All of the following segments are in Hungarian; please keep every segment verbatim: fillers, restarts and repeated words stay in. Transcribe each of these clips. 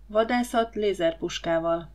Vadászat lézerpuskával.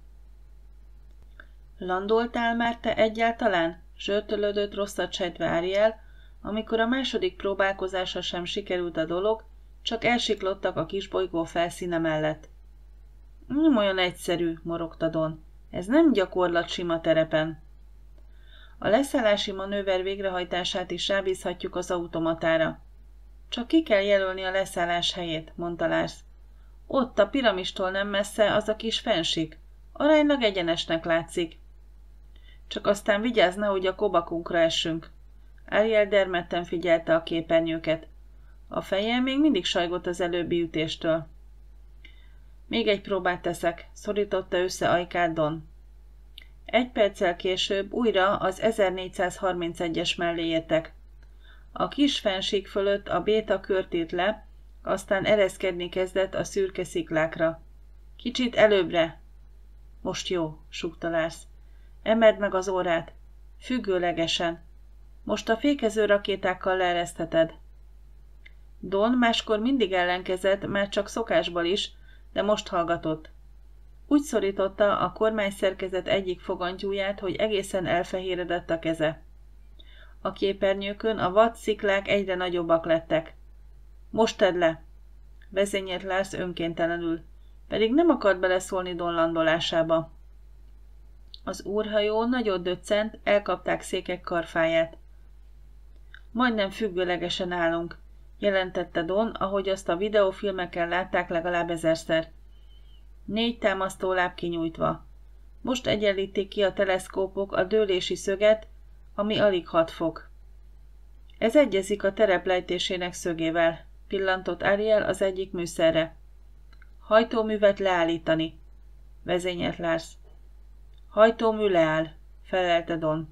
Landoltál már te egyáltalán? Zsörtölődött rosszat sejtve Ariel, amikor a második próbálkozása sem sikerült a dolog, csak elsiklottak a kisbolygó felszíne mellett. Nem olyan egyszerű, morogta Don. Ez nem gyakorlat sima terepen. A leszállási manőver végrehajtását is rábízhatjuk az automatára. Csak ki kell jelölni a leszállás helyét, mondta Lars. Ott a piramistól nem messze az a kis fensik. Aránylag egyenesnek látszik. Csak aztán vigyázz, nehogy a kobakunkra essünk. Ariel dermedten figyelte a képernyőket. A feje még mindig sajgott az előbbi ütéstől. Még egy próbát teszek, szorította össze ajkát Don. Egy perccel később újra az ezernégyszázharmincegyes mellé értek. A kis fensík fölött a béta kört írt le, aztán ereszkedni kezdett a szürke sziklákra. Kicsit előbbre. Most jó, súgta Lars. Emeld meg az órát. Függőlegesen. Most a fékező rakétákkal leeresztheted. Don máskor mindig ellenkezett, már csak szokásból is, de most hallgatott. Úgy szorította a kormányszerkezet egyik fogantyúját, hogy egészen elfehéredett a keze. A képernyőkön a vad sziklák egyre nagyobbak lettek. Most tedd le! Vezényelt Lars önkéntelenül, pedig nem akart beleszólni Don landolásába. Az űrhajó nagyot döccent, elkapták székek karfáját. Majdnem függőlegesen állunk, jelentette Don, ahogy azt a videófilmeken látták legalább ezerszer. Négy támasztóláb kinyújtva. Most egyenlítik ki a teleszkópok a dőlési szöget, ami alig hat fok. Ez egyezik a terep lejtésének szögével, pillantott Ariel az egyik műszerre. Hajtóművet leállítani, vezényelt Lars. Hajtómű leáll, felelte Don.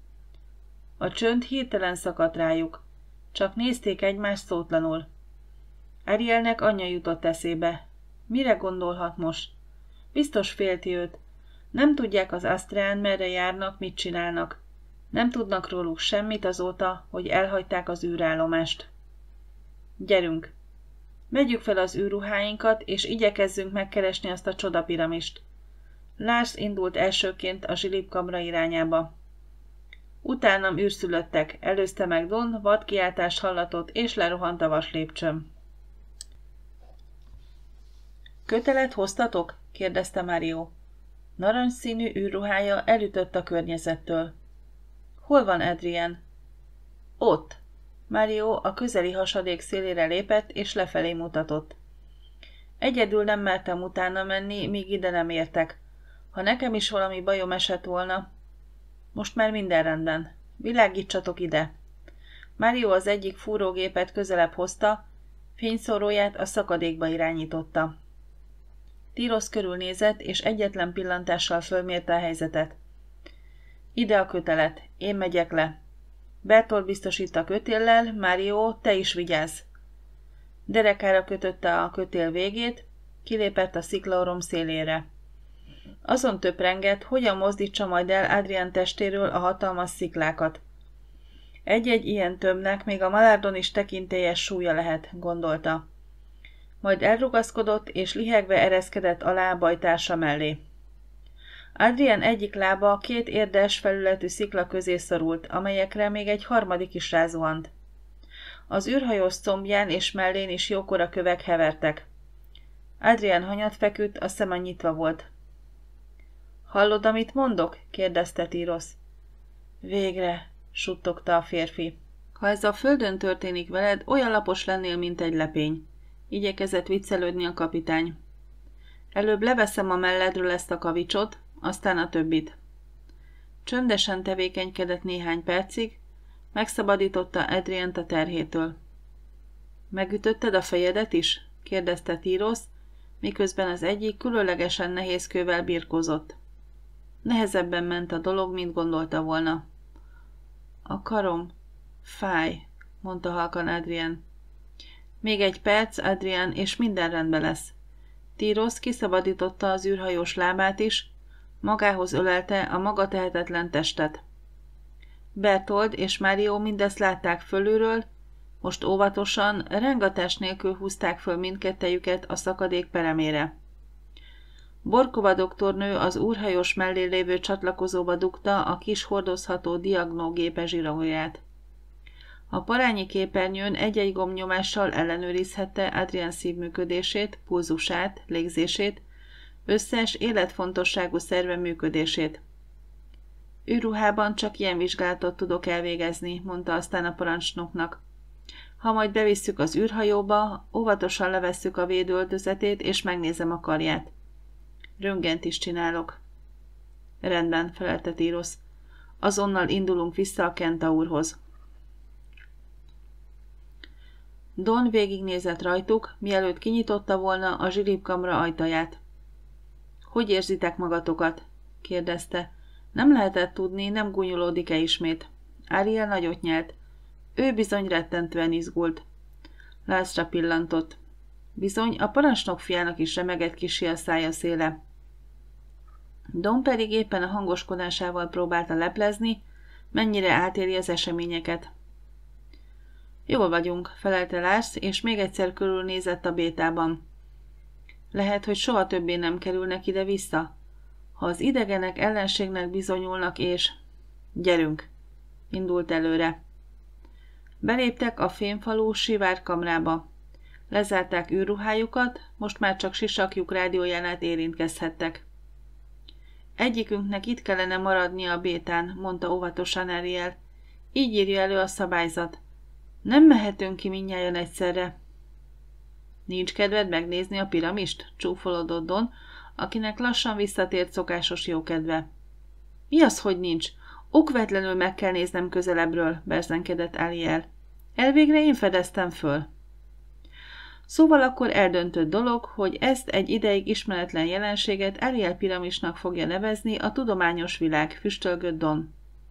A csönd hirtelen szakadt rájuk, csak nézték egymást szótlanul. Arielnek anyja jutott eszébe. Mire gondolhat most? Biztos félti őt. Nem tudják az Asztreán, merre járnak, mit csinálnak. Nem tudnak róluk semmit azóta, hogy elhagyták az űrállomást. Gyerünk! Vegyük fel az űrruháinkat, és igyekezzünk megkeresni azt a csodapiramist. Lars indult elsőként a zsilipkamra irányába. Utánam űrszülöttek, előzte meg Don, vadkiáltást hallatott, és lerohant a vaslépcsőn. Kötelet hoztatok? kérdezte Mario. Narancsszínű űrruhája elütött a környezettől. Hol van Adrien? Ott. Mario a közeli hasadék szélére lépett, és lefelé mutatott. Egyedül nem mertem utána menni, míg ide nem értek. Ha nekem is valami bajom esett volna... Most már minden rendben. Világítsatok ide. Mario az egyik fúrógépet közelebb hozta, fényszóróját a szakadékba irányította. Tyros körülnézett, és egyetlen pillantással fölmérte a helyzetet. Ide a kötelet, én megyek le. Bertolt biztosít a kötéllel, Mario, te is vigyázz. Derekára kötötte a kötél végét, kilépett a sziklaorom szélére. Azon töprengett, hogyan mozdítsa majd el Adrien testéről a hatalmas sziklákat. Egy-egy ilyen tömbnek még a Malardon is tekintélyes súlya lehet, gondolta. Majd elrugaszkodott, és lihegve ereszkedett alá a bajtársa mellé. Adrien egyik lába két érdes felületű szikla közé szorult, amelyekre még egy harmadik is rázuhant. Az űrhajós combján és mellén is jókora kövek hevertek. Adrien hanyat feküdt, a szeme nyitva volt. Hallod, amit mondok? kérdezte Tyros. Végre, suttogta a férfi. Ha ez a földön történik veled, olyan lapos lennél, mint egy lepény. Igyekezett viccelődni a kapitány. Előbb leveszem a melledről ezt a kavicsot, aztán a többit. Csöndesen tevékenykedett néhány percig, megszabadította Adrient a terhétől. Megütötted a fejedet is? kérdezte Tyros, miközben az egyik különlegesen nehéz kővel birkózott. Nehezebben ment a dolog, mint gondolta volna. A karom. Fáj, mondta halkan Adrien. Még egy perc, Adrien, és minden rendben lesz. Tyros kiszabadította az űrhajós lábát is, magához ölelte a maga tehetetlen testet. Bertold és Mario mindezt látták fölülről, most óvatosan, rángatás nélkül húzták föl mindkettejüket a szakadék peremére. Borkova doktornő az űrhajós mellé lévő csatlakozóba dugta a kis hordozható diagnógépe zsiróját. A parányi képernyőn egy-egy gombnyomással ellenőrizhette Adrian szívműködését, pulzusát, légzését, összes életfontosságú szerve működését. Űrruhában csak ilyen vizsgálatot tudok elvégezni, mondta aztán a parancsnoknak. Ha majd bevisszük az űrhajóba, óvatosan levesszük a védőöltözetét, és megnézem a karját. Röntgent is csinálok. Rendben, felelte Tírosz. Azonnal indulunk vissza a Kentaurhoz. Don végignézett rajtuk, mielőtt kinyitotta volna a zsilipkamra ajtaját. Hogy érzitek magatokat? kérdezte. Nem lehetett tudni, nem gúnyolódik-e ismét. Ariel nagyot nyelt. Ő bizony rettentően izgult. Lázra pillantott. Bizony, a parancsnok fiának is remegett kissé a szája széle. Don pedig éppen a hangoskodásával próbálta leplezni, mennyire átéli az eseményeket. Jól vagyunk, felelte Lars, és még egyszer körülnézett a bétában. Lehet, hogy soha többé nem kerülnek ide-vissza? Ha az idegenek ellenségnek bizonyulnak, és... Gyerünk! Indult előre. Beléptek a fémfalú sivárkamrába. Lezárták űrruhájukat, most már csak sisakjuk rádiójánát érintkezhettek. Egyikünknek itt kellene maradnia a bétán, mondta óvatosan Ariel. Így írja elő a szabályzat. Nem mehetünk ki mindnyájan egyszerre. Nincs kedved megnézni a piramist? Csúfolodott Don, akinek lassan visszatért szokásos jókedve. Mi az, hogy nincs? Okvetlenül meg kell néznem közelebbről, berzenkedett Ariel. Elvégre én fedeztem föl. Szóval akkor eldöntött dolog, hogy ezt egy ideig ismeretlen jelenséget Ariel piramisnak fogja nevezni a tudományos világ, füstölgött Don.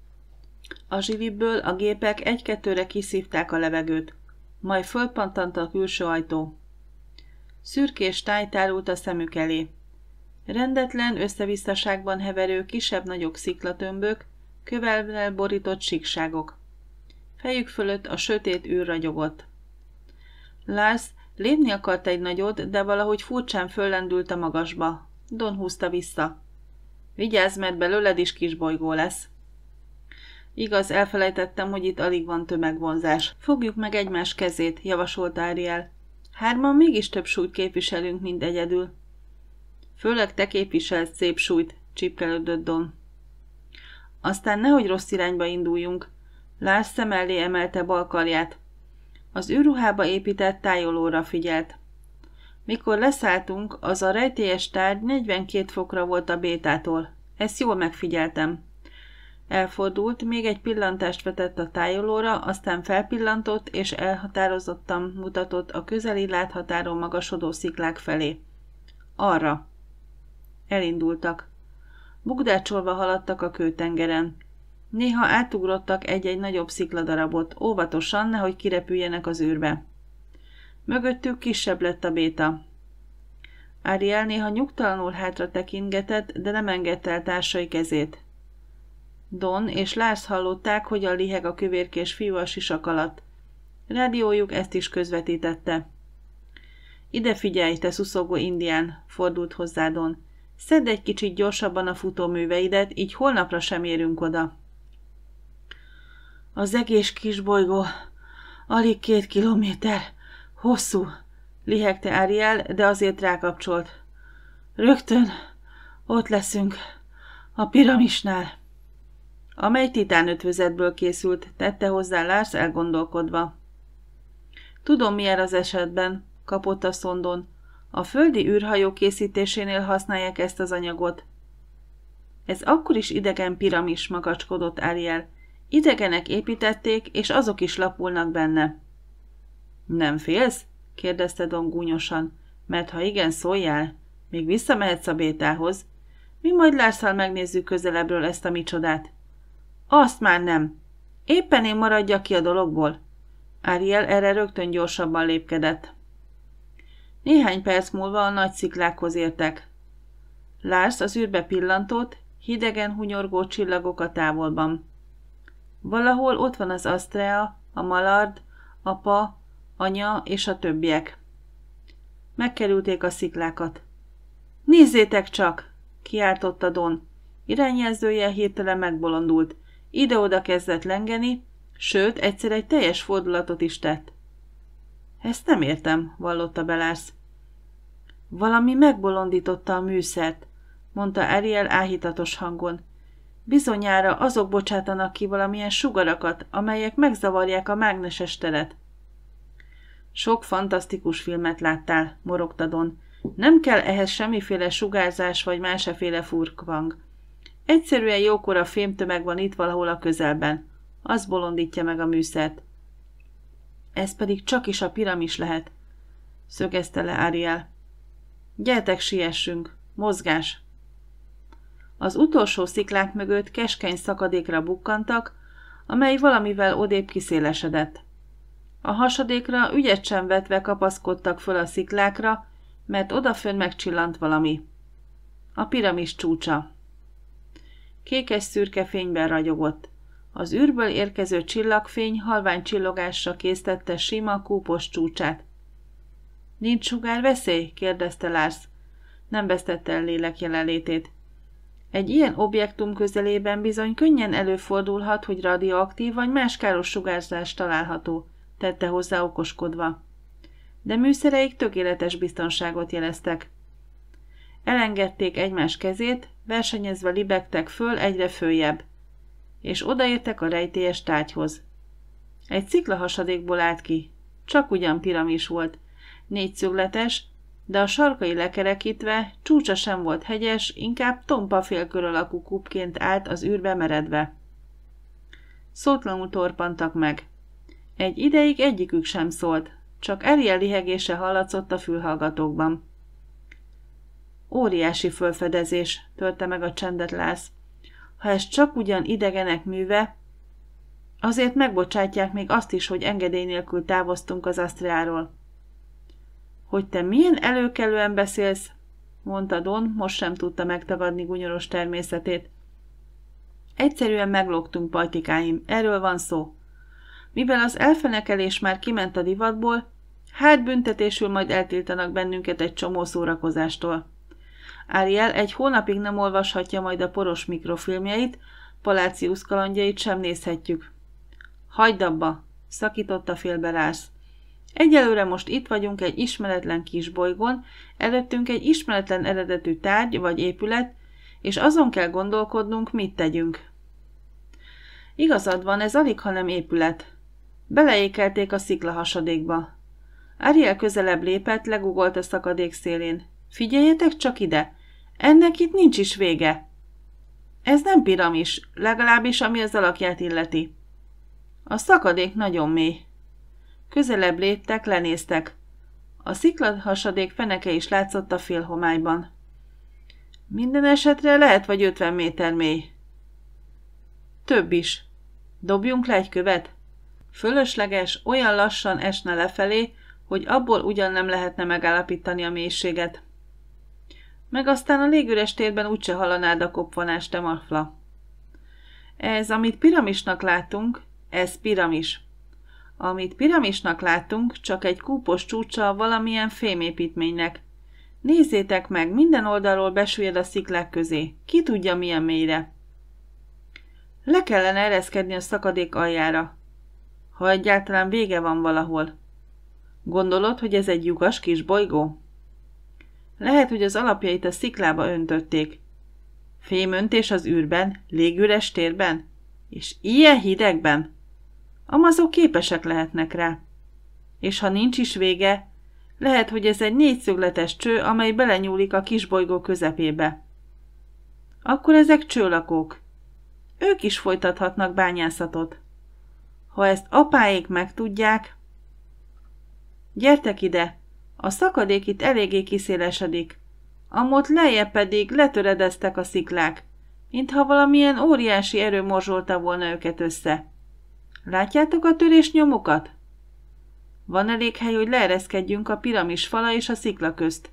A zsilipből a gépek egy-kettőre kiszívták a levegőt, majd fölpattant a külső ajtó. Szürkés táj tárult a szemük elé. Rendetlen, összevisszaságban heverő kisebb-nagyobb sziklatömbök, kövellel borított síkságok. Fejük fölött a sötét űr ragyogott. Lars lépni akart egy nagyot, de valahogy furcsán föllendült a magasba. Don húzta vissza. Vigyázz, mert belőled is kisbolygó lesz. Igaz, elfelejtettem, hogy itt alig van tömegvonzás. Fogjuk meg egymás kezét, javasolta Ariel. Hárman mégis több súlyt képviselünk, mint egyedül. Főleg te képviselsz szép súlyt, csipkelődött Don. Aztán nehogy rossz irányba induljunk. Lars szem elé emelte bal karját. Az űrruhába épített tájolóra figyelt. Mikor leszálltunk, az a rejtélyes tárgy negyvenkét fokra volt a bétától. Ezt jól megfigyeltem. Elfordult, még egy pillantást vetett a tájolóra, aztán felpillantott és elhatározottan mutatott a közeli láthatáron magasodó sziklák felé. Arra. Elindultak. Bugdácsolva haladtak a kőtengeren. Néha átugrottak egy-egy nagyobb szikladarabot, óvatosan, nehogy kirepüljenek az űrbe. Mögöttük kisebb lett a béta. Ariel néha nyugtalanul hátra tekintgetett, de nem engedte el társai kezét. Don és Lars hallották, hogy a liheg a kövérkés fiú a sisak alatt. Rádiójuk ezt is közvetítette. Ide figyelj, te szuszogó indián, fordult hozzá Don. Szedd egy kicsit gyorsabban a futóműveidet, így holnapra sem érünk oda. Az egész kisbolygó alig két kilométer hosszú, lihegte Ariel, de azért rákapcsolt. Rögtön ott leszünk, a piramisnál. Amely titánötvözetből készült, tette hozzá Lars elgondolkodva. Tudom, milyen az esetben, kapott a szondon. A földi űrhajó készítésénél használják ezt az anyagot. Ez akkor is idegen piramis, makacskodott Ariel. Idegenek építették, és azok is lapulnak benne. Nem félsz? kérdezte Don gúnyosan. Mert ha igen, szóljál. Még visszamehetsz a bétához. Mi majd Larsszal megnézzük közelebbről ezt a micsodát. Azt már nem. Éppen én maradjak ki a dologból. Ariel erre rögtön gyorsabban lépkedett. Néhány perc múlva a nagy sziklákhoz értek. Lars az űrbe pillantott, hidegen hunyorgó csillagok a távolban. Valahol ott van az Astrea, a Malard, apa, anya és a többiek. Megkerülték a sziklákat. Nézzétek csak! Kiáltotta Don. Irányjelzője hirtelen megbolondult. Ide-oda kezdett lengeni, sőt, egyszer egy teljes fordulatot is tett. Ezt nem értem, vallotta be Lars. Valami megbolondította a műszert, mondta Ariel áhítatos hangon. Bizonyára azok bocsátanak ki valamilyen sugarakat, amelyek megzavarják a mágneses teret. Sok fantasztikus filmet láttál, morogta Don. Nem kell ehhez semmiféle sugárzás vagy másféle furkvang. Egyszerűen jókora fémtömeg van itt valahol a közelben. Az bolondítja meg a műszert. Ez pedig csak is a piramis lehet, szögezte le Ariel. Gyertek, siessünk! Mozgás! Az utolsó sziklák mögött keskeny szakadékra bukkantak, amely valamivel odébb kiszélesedett. A hasadékra ügyet sem vetve kapaszkodtak föl a sziklákra, mert odafönn megcsillant valami. A piramis csúcsa. Kékes-szürke fényben ragyogott. Az űrből érkező csillagfény halvány csillogásra késztette sima, kúpos csúcsát. Nincs sugárveszély? kérdezte Lars. Nem vesztette el lélek jelenlétét. Egy ilyen objektum közelében bizony könnyen előfordulhat, hogy radioaktív vagy más káros sugárzás található, tette hozzá okoskodva. De műszereik tökéletes biztonságot jeleztek. Elengedték egymás kezét, versenyezve libegtek föl egyre följebb, és odaértek a rejtélyes tárgyhoz. Egy sziklahasadékból állt ki, csak ugyan piramis volt, négyszögletes, de a sarkai lekerekítve, csúcsa sem volt hegyes, inkább tompa félkör alakú kupként állt az űrbe meredve. Szótlanul torpantak meg. Egy ideig egyikük sem szólt, csak Ariel lihegése hallatszott a fülhallgatókban. Óriási fölfedezés, törte meg a csendet Lars. Ha ez csak ugyan idegenek műve, azért megbocsátják még azt is, hogy engedély nélkül távoztunk az Astriáról. Hogy te milyen előkelően beszélsz, mondta Don, most sem tudta megtagadni gunyoros természetét. Egyszerűen meglógtunk, pajtikáim, erről van szó. Mivel az elfenekelés már kiment a divatból, hát büntetésül majd eltiltanak bennünket egy csomó szórakozástól. Ariel egy hónapig nem olvashatja majd a poros mikrofilmjeit, Palácius kalandjait sem nézhetjük. Hagyd abba, szakította félbe Lars. Egyelőre most itt vagyunk egy ismeretlen kisbolygón, előttünk egy ismeretlen eredetű tárgy vagy épület, és azon kell gondolkodnunk, mit tegyünk. Igazad van, ez alig, hanem épület. Beleékelték a sziklahasadékba. Ariel közelebb lépett, legugolt a szakadék szélén. Figyeljetek csak ide! Ennek itt nincs is vége. Ez nem piramis, legalábbis ami az alakját illeti. A szakadék nagyon mély. Közelebb léptek, lenéztek. A sziklahasadék feneke is látszott a félhomályban. Minden esetre lehet vagy ötven méter mély. Több is. Dobjunk le egy követ? Fölösleges, olyan lassan esne lefelé, hogy abból ugyan nem lehetne megállapítani a mélységet. Meg aztán a légüres térben úgyse hallanád a kopvanást, te mafla. Ez, amit piramisnak látunk, ez piramis. Amit piramisnak látunk, csak egy kúpos csúcsa valamilyen fémépítménynek. Nézzétek meg, minden oldalról besüllyed a sziklák közé. Ki tudja milyen mélyre. Le kellene ereszkedni a szakadék aljára. Ha egyáltalán vége van valahol. Gondolod, hogy ez egy lyukas kis bolygó? Lehet, hogy az alapjait a sziklába öntötték. Fémöntés az űrben, légüres térben? És ilyen hidegben? Amazok képesek lehetnek rá. És ha nincs is vége, lehet, hogy ez egy négyszögletes cső, amely belenyúlik a kisbolygó közepébe. Akkor ezek csőlakók. Ők is folytathatnak bányászatot. Ha ezt apáék megtudják... Gyertek ide! A szakadék itt eléggé kiszélesedik. Amott lejjebb pedig letöredeztek a sziklák, mintha valamilyen óriási erő morzsolta volna őket össze. Látjátok a törés nyomokat? Van elég hely, hogy leereszkedjünk a piramis fala és a szikla közt.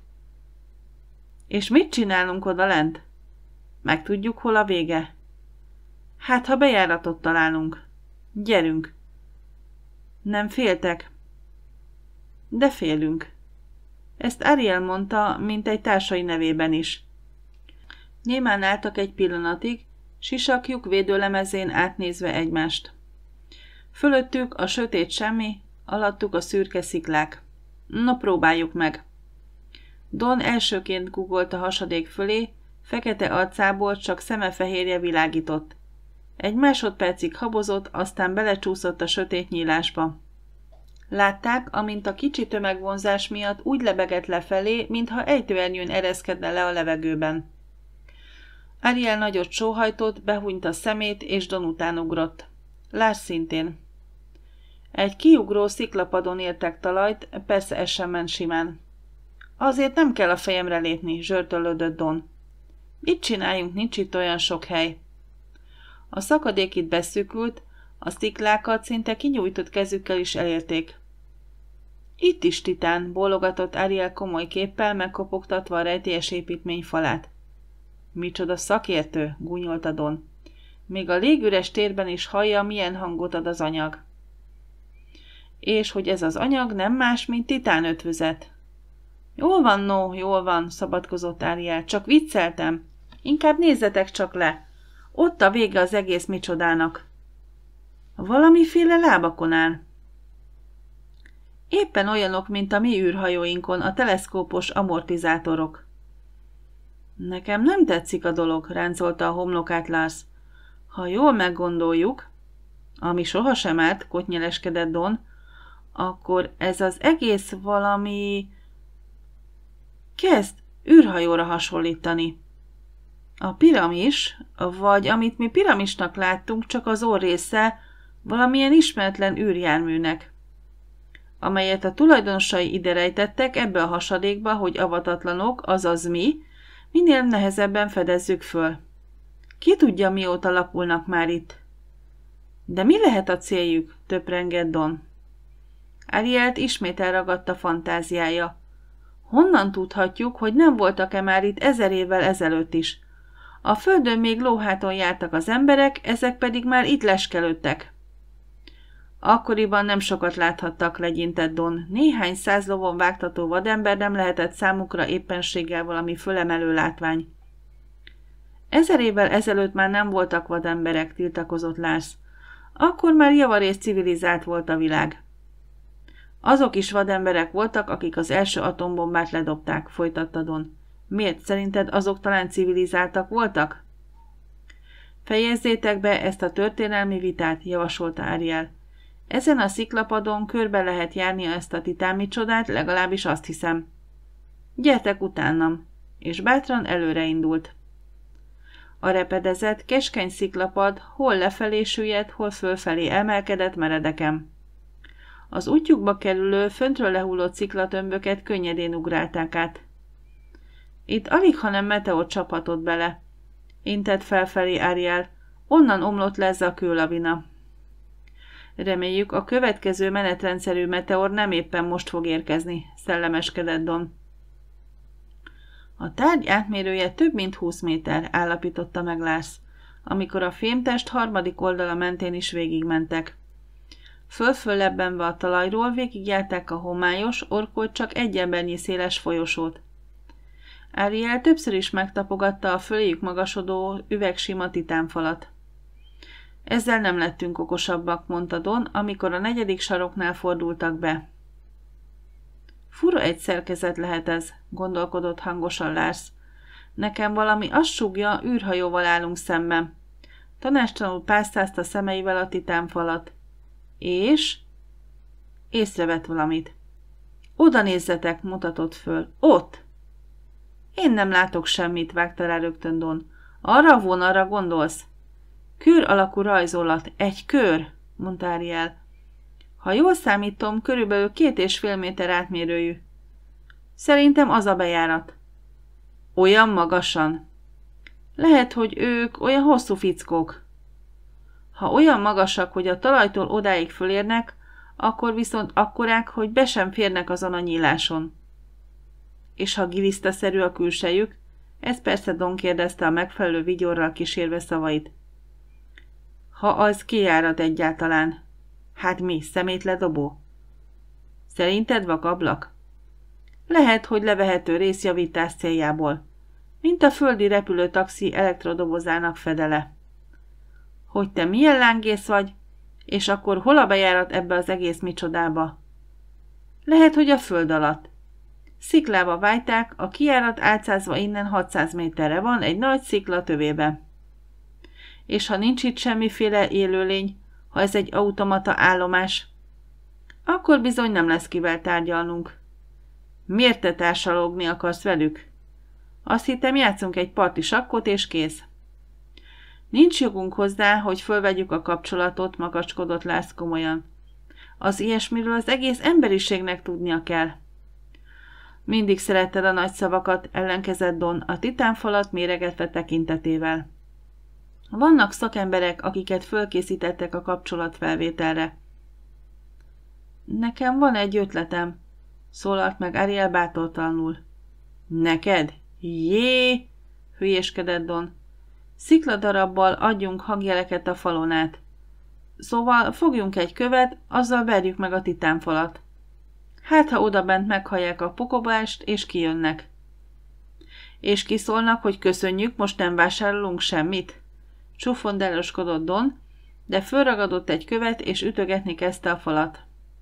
És mit csinálunk oda lent? Megtudjuk, hol a vége. Hát, ha bejáratot találunk. Gyerünk. Nem féltek? De félünk. Ezt Ariel mondta, mint egy társai nevében is. Némán álltak egy pillanatig, sisakjuk védőlemezén átnézve egymást. Fölöttük a sötét semmi, alattuk a szürke sziklák. No, próbáljuk meg. Don elsőként guggolt a hasadék fölé, fekete arcából csak szemefehérje világított. Egy másodpercig habozott, aztán belecsúszott a sötét nyílásba. Látták, amint a kicsi tömegvonzás miatt úgy lebegett lefelé, mintha ejtőernyőn ereszkedne le a levegőben. Ariel nagyot sóhajtott, behúnyt a szemét, és Don után ugrott. Lars szintén. Egy kiugró sziklapadon értek talajt, persze ez sem ment simán. Azért nem kell a fejemre lépni, zsörtölődött Don. Mit csináljunk, nincs itt olyan sok hely. A szakadék itt beszűkült, a sziklákat szinte kinyújtott kezükkel is elérték. Itt is titán, bólogatott Ariel komoly képpel, megkopogtatva a rejtélyes építmény falát. Micsoda szakértő, gúnyolta Don. Még a légüres térben is hallja, milyen hangot ad az anyag. És hogy ez az anyag nem más, mint titán ötvözet. Jól van, no, jól van, szabadkozott Ariel, csak vicceltem. Inkább nézzetek csak le. Ott a vége az egész micsodának. Valamiféle lábakon áll. Éppen olyanok, mint a mi űrhajóinkon a teleszkópos amortizátorok. Nekem nem tetszik a dolog, ráncolta a homlokát Lars. Ha jól meggondoljuk, ami sohasem árt, kotnyeleskedett Don, akkor ez az egész valami... kezd űrhajóra hasonlítani. A piramis, vagy amit mi piramisnak láttunk, csak az orr része valamilyen ismeretlen űrjárműnek, amelyet a tulajdonosai ide rejtettek ebbe a hasadékba, hogy avatatlanok, azaz mi, minél nehezebben fedezzük föl. Ki tudja, mióta lapulnak már itt. De mi lehet a céljuk? Töprengett Don. Arielt ismét elragadta fantáziája. Honnan tudhatjuk, hogy nem voltak-e már itt ezer évvel ezelőtt is? A földön még lóháton jártak az emberek, ezek pedig már itt leskelődtek. Akkoriban nem sokat láthattak, legyintett Don. Néhány száz lovon vágtató vadember nem lehetett számukra éppenséggel valami fölemelő látvány. Ezer évvel ezelőtt már nem voltak vademberek, tiltakozott Lars. Akkor már javarészt civilizált volt a világ. Azok is vademberek voltak, akik az első atombombát ledobták, folytatta Don. Miért? Szerinted azok talán civilizáltak voltak? Fejezzétek be ezt a történelmi vitát, javasolta Ariel. Ezen a sziklapadon körbe lehet járnia ezt a titánmi csodát, legalábbis azt hiszem. Gyertek utánam, és bátran előre indult. A repedezett, keskeny sziklapad hol lefelé süllyedt, hol fölfelé emelkedett meredeken. Az útjukba kerülő, föntről lehullott sziklatömböket könnyedén ugrálták át. Itt alig, hanem meteor csaphatott bele. Intett felfelé Ariel, onnan omlott le ez a kőlavina. Reméljük, a következő menetrendszerű meteor nem éppen most fog érkezni, szellemeskedett Don. A tárgy átmérője több mint húsz méter, állapította meg Lars, amikor a fémtest harmadik oldala mentén is végigmentek. Föl-föl lebbenve a talajról végigjárták a homályos, orkolt csak egy embernyi széles folyosót. Ariel többször is megtapogatta a föléjük magasodó üvegsima titánfalat. Ezzel nem lettünk okosabbak, mondta Don, amikor a negyedik saroknál fordultak be. Fura egy szerkezet lehet ez, gondolkodott hangosan Lars. Nekem valami azt súgja, űrhajóval állunk szemben. Tanástalanul pásztázta szemeivel a titánfalat. És? Észrevett valamit. Oda nézzetek, mutatott föl. Ott! Én nem látok semmit, vágta rá rögtön Don. Arra a vonalra gondolsz? Kör alakú rajzolat. Egy kör, mondta Ariel. Ha jól számítom, körülbelül két és fél méter átmérőjű. Szerintem az a bejárat. Olyan magasan? Lehet, hogy ők olyan hosszú fickók. Ha olyan magasak, hogy a talajtól odáig fölérnek, akkor viszont akkorák, hogy be sem férnek azon a nyíláson. És ha gilisztaszerű a külsejük? Ez persze Don kérdezte a megfelelő vigyorral kísérve szavait. Ha az kijárat egyáltalán. Hát mi, szemétledobó? Szerinted vakablak? Lehet, hogy levehető részjavítás céljából. Mint a földi repülőtaxi elektrodobozának fedele. Hogy te milyen lángész vagy, és akkor hol a bejárat ebbe az egész micsodába? Lehet, hogy a föld alatt. Sziklába vájták, a kijárat álcázva innen hatszáz méterre van egy nagy szikla tövébe. És ha nincs itt semmiféle élőlény, ha ez egy automata állomás, akkor bizony nem lesz kivel tárgyalnunk. Miért te társalogni akarsz velük? Azt hittem, játszunk egy parti sakkot, és kész. Nincs jogunk hozzá, hogy fölvegyük a kapcsolatot, makacskodott Lars komolyan. Az ilyesmiről az egész emberiségnek tudnia kell. Mindig szeretted a nagy szavakat, ellenkezett Don a titánfalat méregetve tekintetével. Vannak szakemberek, akiket fölkészítettek a kapcsolatfelvételre. Nekem van egy ötletem, szólalt meg Ariel bátortalanul. Neked? Jé! Hülyéskedett Don. Szikladarabbal adjunk hangjeleket a falon át. Szóval fogjunk egy követ, azzal verjük meg a titánfalat. Hát, ha odabent meghallják a pokobást, és kijönnek. És kiszólnak, hogy köszönjük, most nem vásárolunk semmit? Csúfondároskodott Don, de fölragadott egy követ, és ütögetni kezdte a falat.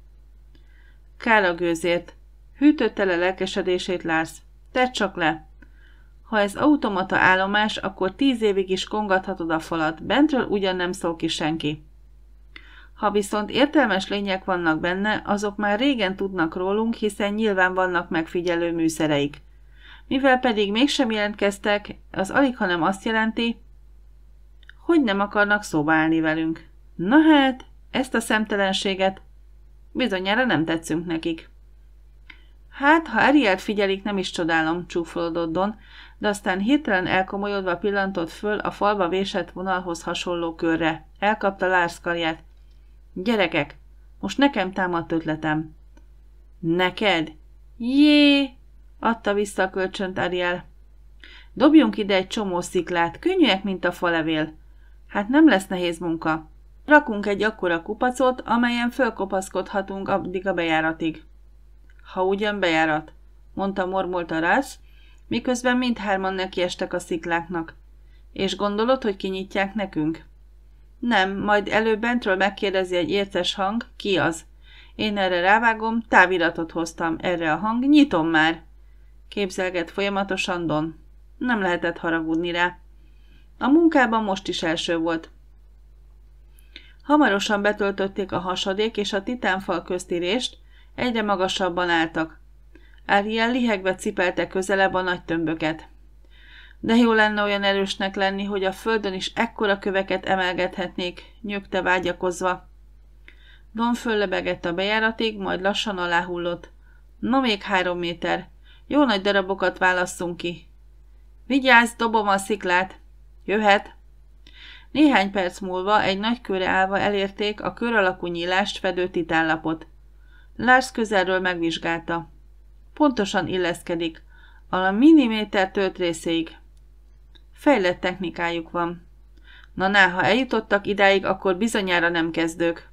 Kár a gőzért. Hűtötte le lelkesedését Lars. Tedd csak le. Ha ez automata állomás, akkor tíz évig is kongathatod a falat, bentről ugyan nem szól ki senki. Ha viszont értelmes lények vannak benne, azok már régen tudnak rólunk, hiszen nyilván vannak megfigyelő műszereik. Mivel pedig mégsem jelentkeztek, az alighanem azt jelenti, hogy nem akarnak szóba állni velünk. Na hát, ezt a szemtelenséget bizonyára nem tetszünk nekik. Hát, ha Arielt figyelik, nem is csodálom, csúfolódott Don, de aztán hirtelen elkomolyodva pillantott föl a falba vésett vonalhoz hasonló körre. Elkapta Lars karját. Gyerekek, most nekem támadt ötletem. Neked? Jé! Adta vissza a kölcsönt Ariel. Dobjunk ide egy csomó sziklát, könnyűek, mint a falevél. Hát nem lesz nehéz munka. Rakunk egy akkora kupacot, amelyen fölkopaszkodhatunk addig a bejáratig. Ha ugyan bejárat, mondta mormolta Lars, miközben mindhárman nekiestek a szikláknak. És gondolod, hogy kinyitják nekünk? Nem, majd előbb bentről megkérdezi egy érces hang, ki az. Én erre rávágom, táviratot hoztam, erre a hang, nyitom már. Képzelget folyamatosan Don. Nem lehetett haragudni rá. A munkában most is első volt. Hamarosan betöltötték a hasadék és a titánfal közti rést, egyre magasabban álltak. Ariel lihegve cipelte közelebb a nagy tömböket. De jó lenne olyan erősnek lenni, hogy a földön is ekkora köveket emelgethetnék, nyögte vágyakozva. Don föllebegett a bejáratig, majd lassan aláhullott. No, még három méter. Jó nagy darabokat válasszunk ki. Vigyázz, dobom a sziklát. Jöhet. Néhány perc múlva egy nagy körre állva elérték a kör alakú nyílást fedő titánlapot. Lars közelről megvizsgálta. Pontosan illeszkedik, a milliméter tört részéig. Fejlett technikájuk van. Na ná, ha eljutottak idáig, akkor bizonyára nem kezdők.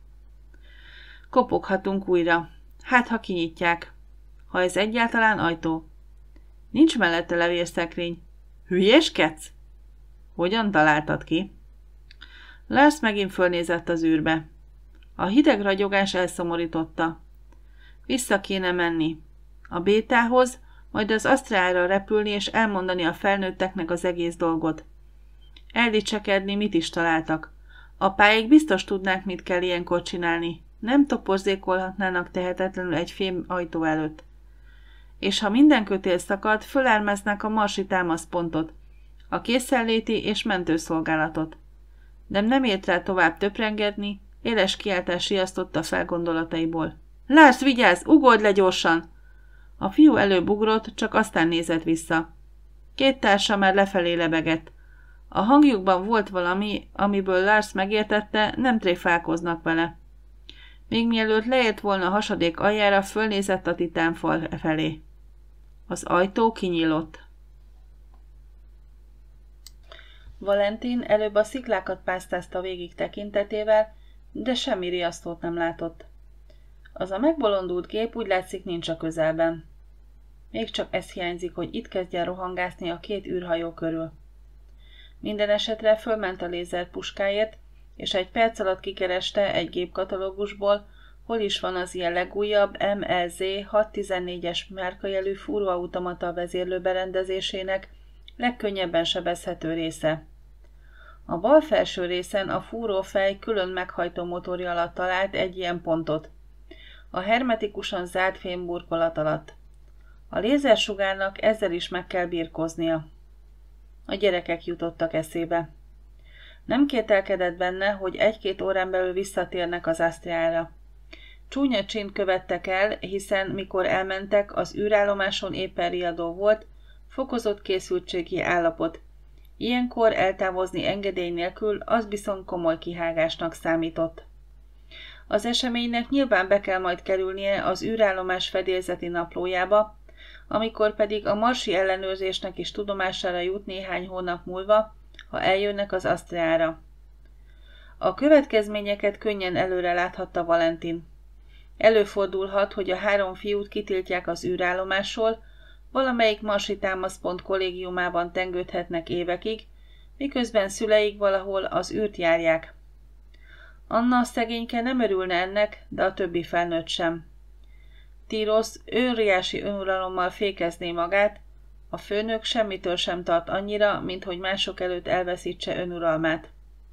Kopoghatunk újra. Hát, ha kinyitják. Ha ez egyáltalán ajtó. Nincs mellette levélszekrény. Hülyéskedsz? Hogyan találtad ki? Lars megint fölnézett az űrbe. A hideg ragyogás elszomorította. Vissza kéne menni. A bétához, majd az asztrálra repülni és elmondani a felnőtteknek az egész dolgot. Eldicsekedni, mit is találtak. Apáik biztos tudnák, mit kell ilyenkor csinálni. Nem toporzékolhatnának tehetetlenül egy fém ajtó előtt. És ha minden kötél szakad, fölármeznek a marsi támaszpontot, a készenléti és mentőszolgálatot. De nem ért rá tovább töprengedni, éles kiáltás riasztotta fel gondolataiból. Lars, vigyázz, ugorj le gyorsan! A fiú előbb ugrott, csak aztán nézett vissza. Két társa már lefelé lebegett. A hangjukban volt valami, amiből Lars megértette, nem tréfálkoznak vele. Még mielőtt leért volna a hasadék aljára, fölnézett a titánfal felé. Az ajtó kinyílott. Valentin előbb a sziklákat pásztázta végig tekintetével, de semmi riasztót nem látott. Az a megbolondult gép úgy látszik nincs a közelben. Még csak ez hiányzik, hogy itt kezdjen rohangászni a két űrhajó körül. Minden esetre fölment a lézerpuskáért, és egy perc alatt kikereste egy gépkatalógusból, hol is van az ilyen legújabb M E Z hatszáztizennégyes márkajelű fúróautomata vezérlőberendezésének legkönnyebben sebezhető része. A bal felső részen a fúrófej külön meghajtó motorja alatt talált egy ilyen pontot, a hermetikusan zárt fémburkolat alatt. A lézersugárnak ezzel is meg kell birkóznia. A gyerekek jutottak eszébe. Nem kételkedett benne, hogy egy-két órán belül visszatérnek az Astriára. Csúnya csint követtek el, hiszen mikor elmentek, az űrállomáson éppen riadó volt, fokozott készültségi állapot. Ilyenkor eltávozni engedély nélkül az viszont komoly kihágásnak számított. Az eseménynek nyilván be kell majd kerülnie az űrállomás fedélzeti naplójába, amikor pedig a marsi ellenőrzésnek is tudomására jut néhány hónap múlva, ha eljönnek az Astriára. A következményeket könnyen előre láthatta Valentin. Előfordulhat, hogy a három fiút kitiltják az űrállomásról, valamelyik marsi támaszpont kollégiumában tengődhetnek évekig, miközben szüleik valahol az űrt járják. Anna szegényke nem örülne ennek, de a többi felnőtt sem. Tírosz óriási önuralommal fékezné magát, a főnök semmitől sem tart annyira, mint hogy mások előtt elveszítse önuralmát.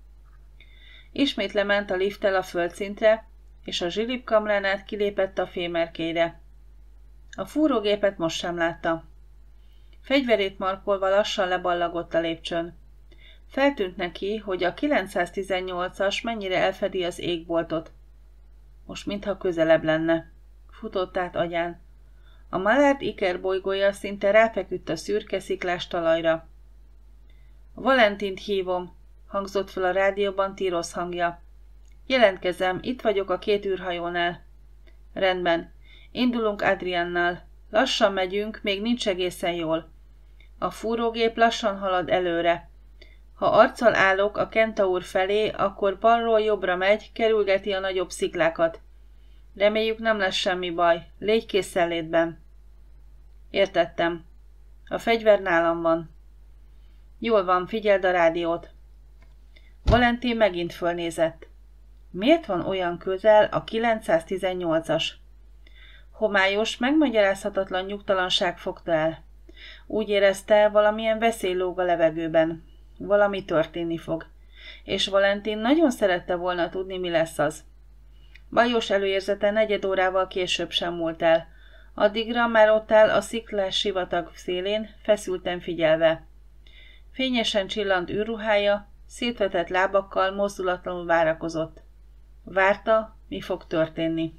Ismét lement a lifttel a földszintre, és a zsilipkamrán át kilépett a fémerkélyre. A fúrógépet most sem látta. Fegyverét markolva lassan leballagott a lépcsőn. Feltűnt neki, hogy a kilencszáztizennyolcas mennyire elfedi az égboltot. Most mintha közelebb lenne. Futott át agyán. A Mallard Iker bolygója szinte ráfeküdt a szürke sziklás talajra. Valentint hívom, hangzott fel a rádióban Tírosz hangja. Jelentkezem, itt vagyok a két űrhajónál. Rendben, indulunk Adriannal. Lassan megyünk, még nincs egészen jól. A fúrógép lassan halad előre. Ha arccal állok a Kentaur felé, akkor balról jobbra megy, kerülgeti a nagyobb sziklákat. Reméljük nem lesz semmi baj. Légy készenlétben. Értettem. A fegyver nálam van. Jól van, figyeld a rádiót. Valentin megint fölnézett. Miért van olyan közel a kilencszáztizennyolcas? Homályos, megmagyarázhatatlan nyugtalanság fogta el. Úgy érezte, valamilyen veszély lóg a levegőben. Valami történni fog. És Valentin nagyon szerette volna tudni, mi lesz az. Bajos előérzete negyed órával később sem múlt el. Addigra már ott áll a sziklás sivatag szélén, feszülten figyelve. Fényesen csillant űrruhája, szétvetett lábakkal mozdulatlanul várakozott. Várta, mi fog történni.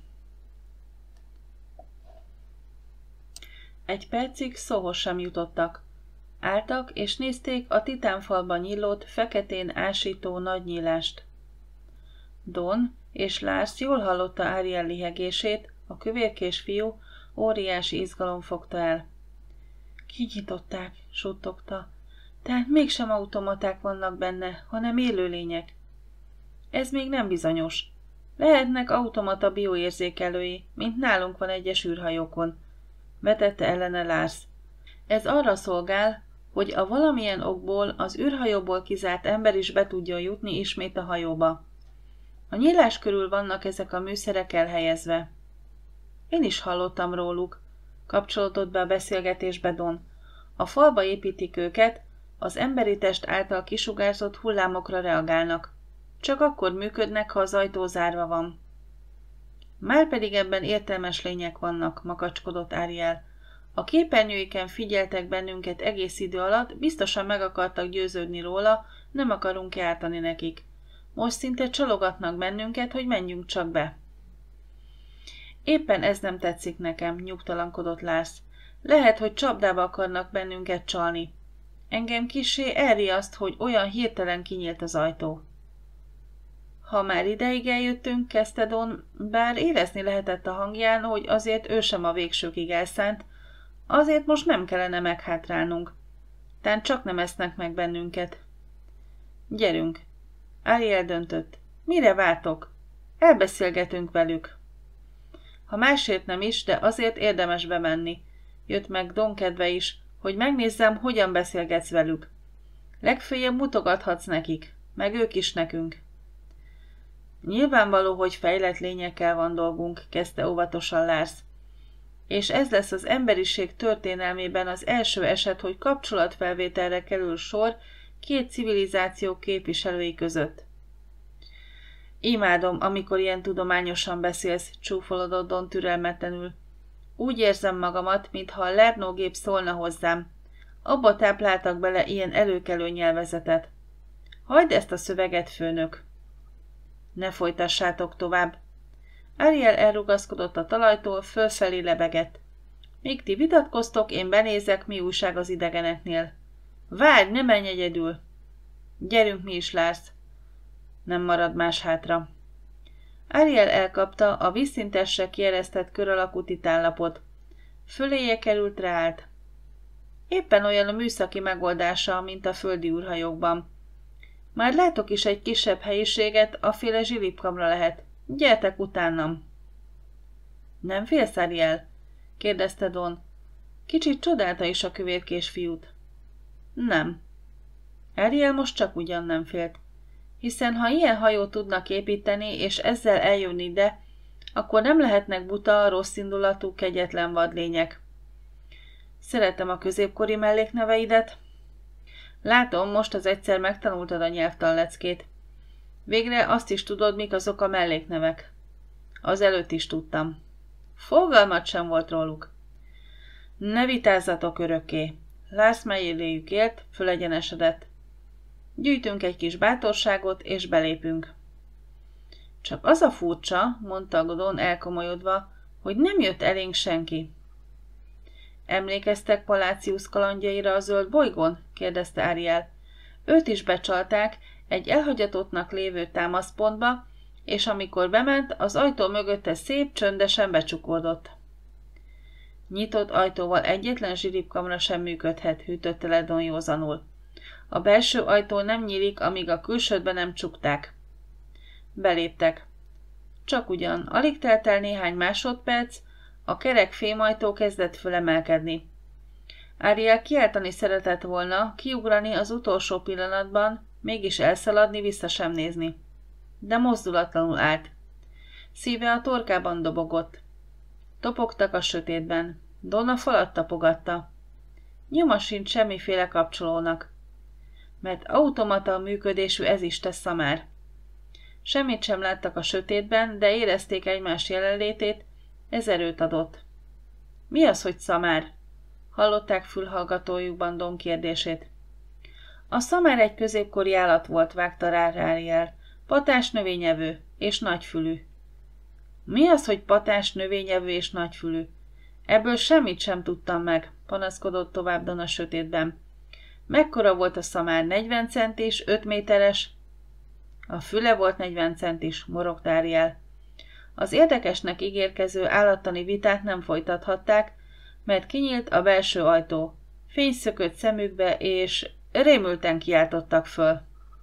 Egy percig szóhoz sem jutottak. Álltak és nézték a titánfalban nyílott, feketén ásító nagy nyílást. Don és Lars jól hallotta Ariel lihegését, a kövérkés fiú óriási izgalom fogta el. Kinyitották, suttogta. Tehát mégsem automaták vannak benne, hanem élőlények. Ez még nem bizonyos. Lehetnek automata bioérzékelői, mint nálunk van egyes űrhajókon, vetette ellene Lars. Ez arra szolgál, hogy a valamilyen okból az űrhajóból kizárt ember is be tudjon jutni ismét a hajóba. A nyílás körül vannak ezek a műszerek elhelyezve. Én is hallottam róluk, kapcsolódott be a beszélgetésbe Don. A falba építik őket, az emberi test által kisugárzott hullámokra reagálnak. Csak akkor működnek, ha az ajtó zárva van. Márpedig ebben értelmes lények vannak, makacskodott Ariel. A képernyőiken figyeltek bennünket egész idő alatt, biztosan meg akartak győződni róla, nem akarunk jártani nekik. Most szinte csalogatnak bennünket, hogy menjünk csak be. Éppen ez nem tetszik nekem, nyugtalankodott Lars. Lehet, hogy csapdába akarnak bennünket csalni. Engem kissé elriaszt, hogy olyan hirtelen kinyílt az ajtó. Ha már ideig eljöttünk, kezdte Don, bár érezni lehetett a hangján, hogy azért ő sem a végsőkig elszánt, azért most nem kellene meghátrálnunk. Tán csak nem esznek meg bennünket. Gyerünk. Ariel döntött. Mire vártok? Elbeszélgetünk velük. Ha másért nem is, de azért érdemes bemenni. Jött meg Don kedve is, hogy megnézzem, hogyan beszélgetsz velük. Legfőjebb mutogathatsz nekik, meg ők is nekünk. Nyilvánvaló, hogy fejlett lényekkel van dolgunk, kezdte óvatosan Lars. És ez lesz az emberiség történelmében az első eset, hogy kapcsolatfelvételre kerül sor két civilizáció képviselői között. Imádom, amikor ilyen tudományosan beszélsz, csúfolodott Don türelmetlenül. Úgy érzem magamat, mintha a Lerno gép szólna hozzám. Abba tápláltak bele ilyen előkelő nyelvezetet. Hagyd ezt a szöveget, főnök! Ne folytassátok tovább. Ariel elrugaszkodott a talajtól, fölfelé lebegett. Míg ti vitatkoztok, én benézek, mi újság az idegeneknél. Várj, ne menj egyedül! Gyerünk mi is, Lars! Nem marad más hátra. Ariel elkapta a vízszintesre kieresztett kör alakú titánlapot. Föléje került, ráállt. Éppen olyan a műszaki megoldása, mint a földi űrhajókban. Már látok is egy kisebb helyiséget, aféle zsilipkamra lehet. Gyertek utánam! Nem félsz, Ariel? kérdezte Don. Kicsit csodálta is a kövérkés fiút. Nem. Ariel most csak ugyan nem félt. Hiszen ha ilyen hajót tudnak építeni, és ezzel eljönni ide, akkor nem lehetnek buta, rosszindulatú, kegyetlen vadlények. Szeretem a középkori mellékneveidet. Látom, most az egyszer megtanultad a nyelvtan leckét. Végre azt is tudod, mik azok a melléknevek. Az előtt is tudtam. Fogalmat sem volt róluk. Ne vitázzatok örökké. Lars melléjük élt, fölegyenesedett. Gyűjtünk egy kis bátorságot, és belépünk. Csak az a furcsa, mondta Don elkomolyodva, hogy nem jött elénk senki. Emlékeztek Palácius kalandjaira a zöld bolygón? kérdezte Ariel. Őt is becsalták egy elhagyatottnak lévő támaszpontba, és amikor bement, az ajtó mögötte szép, csöndesen becsukódott. Nyitott ajtóval egyetlen zsiripkamra sem működhet, hűtötte le Don józanul. A belső ajtó nem nyílik, amíg a külsőt be nem csukták. Beléptek. Csak ugyan, alig telt el néhány másodperc, a kerek fémajtó kezdett fölemelkedni. Ariel kiáltani szeretett volna, kiugrani az utolsó pillanatban, mégis elszaladni, vissza sem nézni. De mozdulatlanul állt. Szíve a torkában dobogott. Topogtak a sötétben. Don a falat tapogatta. Nyoma sincs semmiféle kapcsolónak. Mert automata működésű ezüstes szamár. Semmit sem láttak a sötétben, de érezték egymás jelenlétét, ez erőt adott. Mi az, hogy szamár? Hallották fülhallgatójukban Don kérdését. A szamár egy középkori állat volt, vágta rá Ariel. Patás növényevő és nagyfülű. Mi az, hogy patás növényevő és nagyfülű? Ebből semmit sem tudtam meg, panaszkodott tovább Don a sötétben. Mekkora volt a szamár? negyven centis, öt méteres? A füle volt negyven centis, morogta Ariel. Az érdekesnek ígérkező állattani vitát nem folytathatták, mert kinyílt a belső ajtó. Fény szökött szemükbe, és rémülten kiáltottak föl.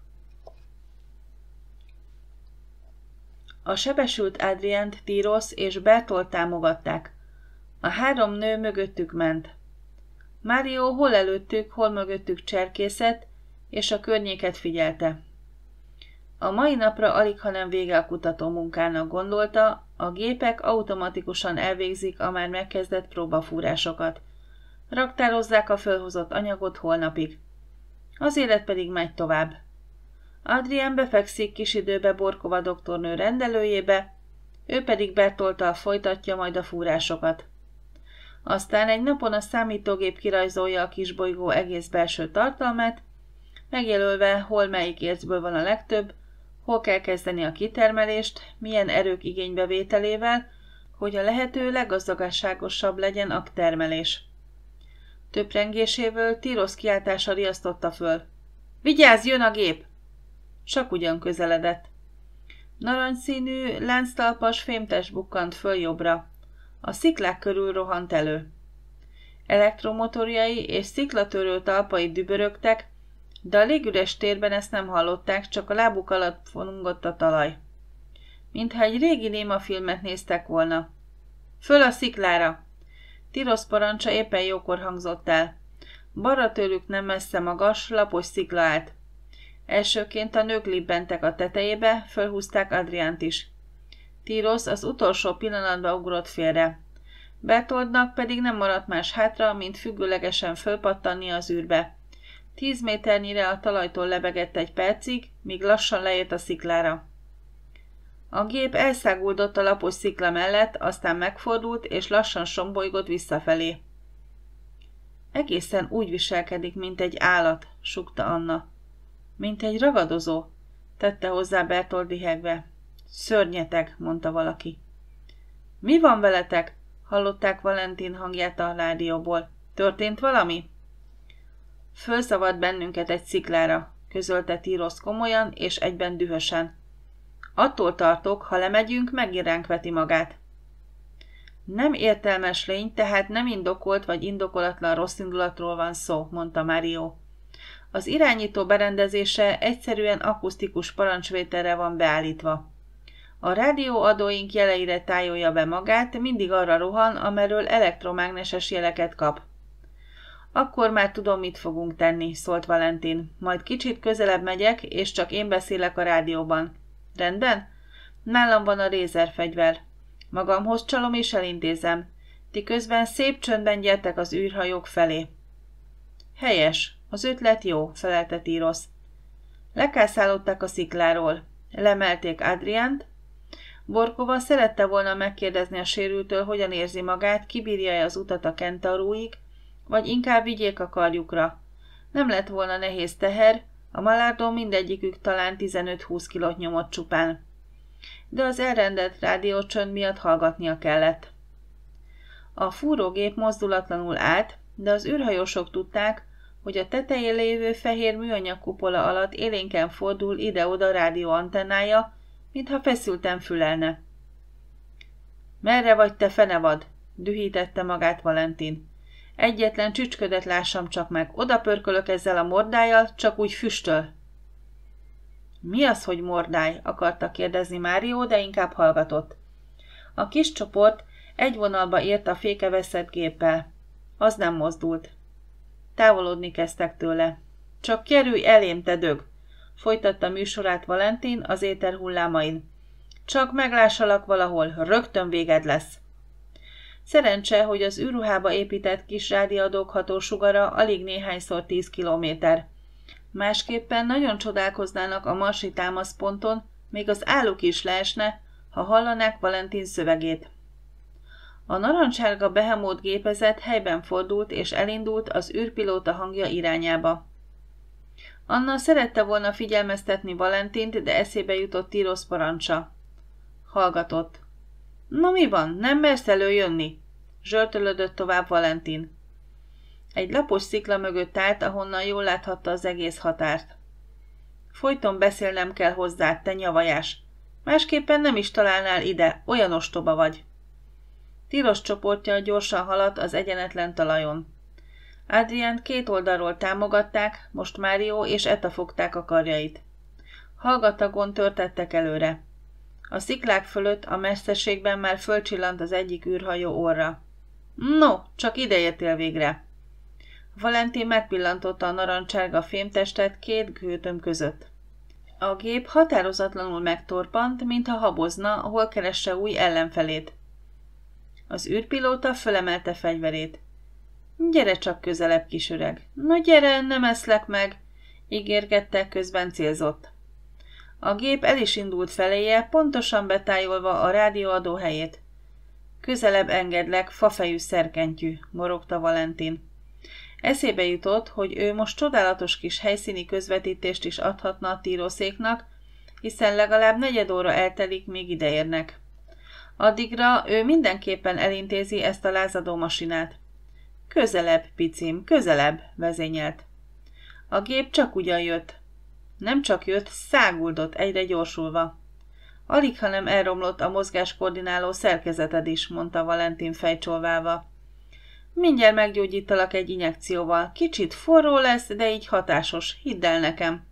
A sebesült Adrient, Tyros és Bertolt támogatták. A három nő mögöttük ment. Mário hol előttük, hol mögöttük cserkészett, és a környéket figyelte. A mai napra alighanem vége a kutató munkának, gondolta, a gépek automatikusan elvégzik a már megkezdett próbafúrásokat. Raktározzák a fölhozott anyagot holnapig. Az élet pedig megy tovább. Adrien befekszik kis időbe Borkova doktornő rendelőjébe, ő pedig Bertolttal folytatja majd a fúrásokat. Aztán egy napon a számítógép kirajzolja a kisbolygó egész belső tartalmát, megjelölve, hol melyik ércből van a legtöbb, hol kell kezdeni a kitermelést, milyen erők igénybevételével, hogy a lehető leggazdaságosabb legyen a termelés. Töprengéséből Tyros kiáltása riasztotta föl. Vigyázz, jön a gép! Csak ugyan közeledett. Narancsszínű, lánctalpas fémtest bukkant föl jobbra. A sziklák körül rohant elő. Elektromotorjai és sziklatörő talpai dübörögtek, de a légüres térben ezt nem hallották, csak a lábuk alatt forgott a talaj. Mintha egy régi némafilmet néztek volna. Föl a sziklára! Tirosz parancsa éppen jókor hangzott el. Balra tőlük nem messze magas, lapos szikla állt. Elsőként a nők libbentek a tetejébe, fölhúzták Adriánt is. Tirosz az utolsó pillanatban ugrott félre. Bertoldnak pedig nem maradt más hátra, mint függőlegesen fölpattanni az űrbe. Tíz méternyire a talajtól lebegett egy percig, míg lassan leért a sziklára. A gép elszáguldott a lapos szikla mellett, aztán megfordult, és lassan sombolygott visszafelé. Egészen úgy viselkedik, mint egy állat, sukta Anna. Mint egy ragadozó, tette hozzá Bertold lihegve. Szörnyeteg, mondta valaki. Mi van veletek? Hallották Valentin hangját a rádióból. Történt valami? Fölszavadt bennünket egy sziklára, közölte Tirosz komolyan és egyben dühösen. Attól tartok, ha lemegyünk, megint ránk veti magát. Nem értelmes lény, tehát nem indokolt vagy indokolatlan rosszindulatról van szó, mondta Mario. Az irányító berendezése egyszerűen akusztikus parancsvételre van beállítva. A rádióadóink jeleire tájolja be magát, mindig arra rohan, amerről elektromágneses jeleket kap. Akkor már tudom, mit fogunk tenni, szólt Valentin. Majd kicsit közelebb megyek, és csak én beszélek a rádióban. Rendben? Nálam van a lézerfegyver. Magamhoz csalom és elintézem. Ti közben szép csöndben gyertek az űrhajók felé. Helyes, az ötlet jó, felelte Tirosz. Lekászálódtak a szikláról. Lemelték Adriánt. Borkova szerette volna megkérdezni a sérültől, hogyan érzi magát, kibírja-e az utat a Kentauruig, vagy inkább vigyék a karjukra. Nem lett volna nehéz teher, a Malardo mindegyikük talán tizenöt-húsz kilót nyomott csupán. De az elrendelt rádiócsönd miatt hallgatnia kellett. A fúrógép mozdulatlanul állt, de az űrhajósok tudták, hogy a tetején lévő fehér műanyag kupola alatt élénken fordul ide-oda rádióantennája, mintha feszülten fülelne. Merre vagy te, fenevad? Dühítette magát Valentin. Egyetlen csücsködet lássam csak meg, oda pörkölök ezzel a mordájjal, csak úgy füstöl. Mi az, hogy mordáj? Akarta kérdezni Mário, de inkább hallgatott. A kis csoport egy vonalba ért a fékeveszett géppel. Az nem mozdult. Távolodni kezdtek tőle. Csak kerülj elém, te dög! Folytatta műsorát Valentin az éter hullámain. Csak meglássalak valahol, rögtön véged lesz. Szerencse, hogy az űrruhába épített kis rádiadók hatósugara alig néhányszor tíz kilométer. Másképpen nagyon csodálkoznának a marsi támaszponton, még az álluk is leesne, ha hallanák Valentin szövegét. A narancsárga behemót gépezet helyben fordult és elindult az űrpilóta hangja irányába. Anna szerette volna figyelmeztetni Valentint, de eszébe jutott Tirosz parancsa. Hallgatott. No mi van, nem mersz előjönni? Zsörtölödött tovább Valentin. Egy lapos szikla mögött állt, ahonnan jól láthatta az egész határt. Folyton beszélnem kell hozzád, te nyavajás. Másképpen nem is találnál ide, olyan ostoba vagy. Tirosz csoportja gyorsan haladt az egyenetlen talajon. Adriánt két oldalról támogatták, most Mário és Eta fogták a karjait. Hallgatagon törtettek előre. A sziklák fölött a messzeségben már fölcsillant az egyik űrhajó orra. No, csak ideértél végre. Valentin megpillantotta a narancsárga fémtestet két gőtöm között. A gép határozatlanul megtorpant, mintha habozna, hol keresse új ellenfelét. Az űrpilóta fölemelte fegyverét. Gyere csak közelebb, kisöreg. No gyere, nem eszlek meg, ígérgette, közben célzott. A gép el is indult feléje, pontosan betájolva a rádióadó helyét. Közelebb engedlek, fafejű szerkentyű, morogta Valentin. Eszébe jutott, hogy ő most csodálatos kis helyszíni közvetítést is adhatna a Tiroszéknak, hiszen legalább negyed óra eltelik, még ideérnek. Addigra ő mindenképpen elintézi ezt a lázadó masinát. Közelebb, picim, közelebb, vezényelt. A gép csak ugyan jött. Nem csak jött, száguldott egyre gyorsulva. Alig, hanem elromlott a mozgáskoordináló szerkezeted is, mondta Valentin fejcsolválva. Mindjárt meggyógyítalak egy injekcióval. Kicsit forró lesz, de így hatásos, hidd el nekem.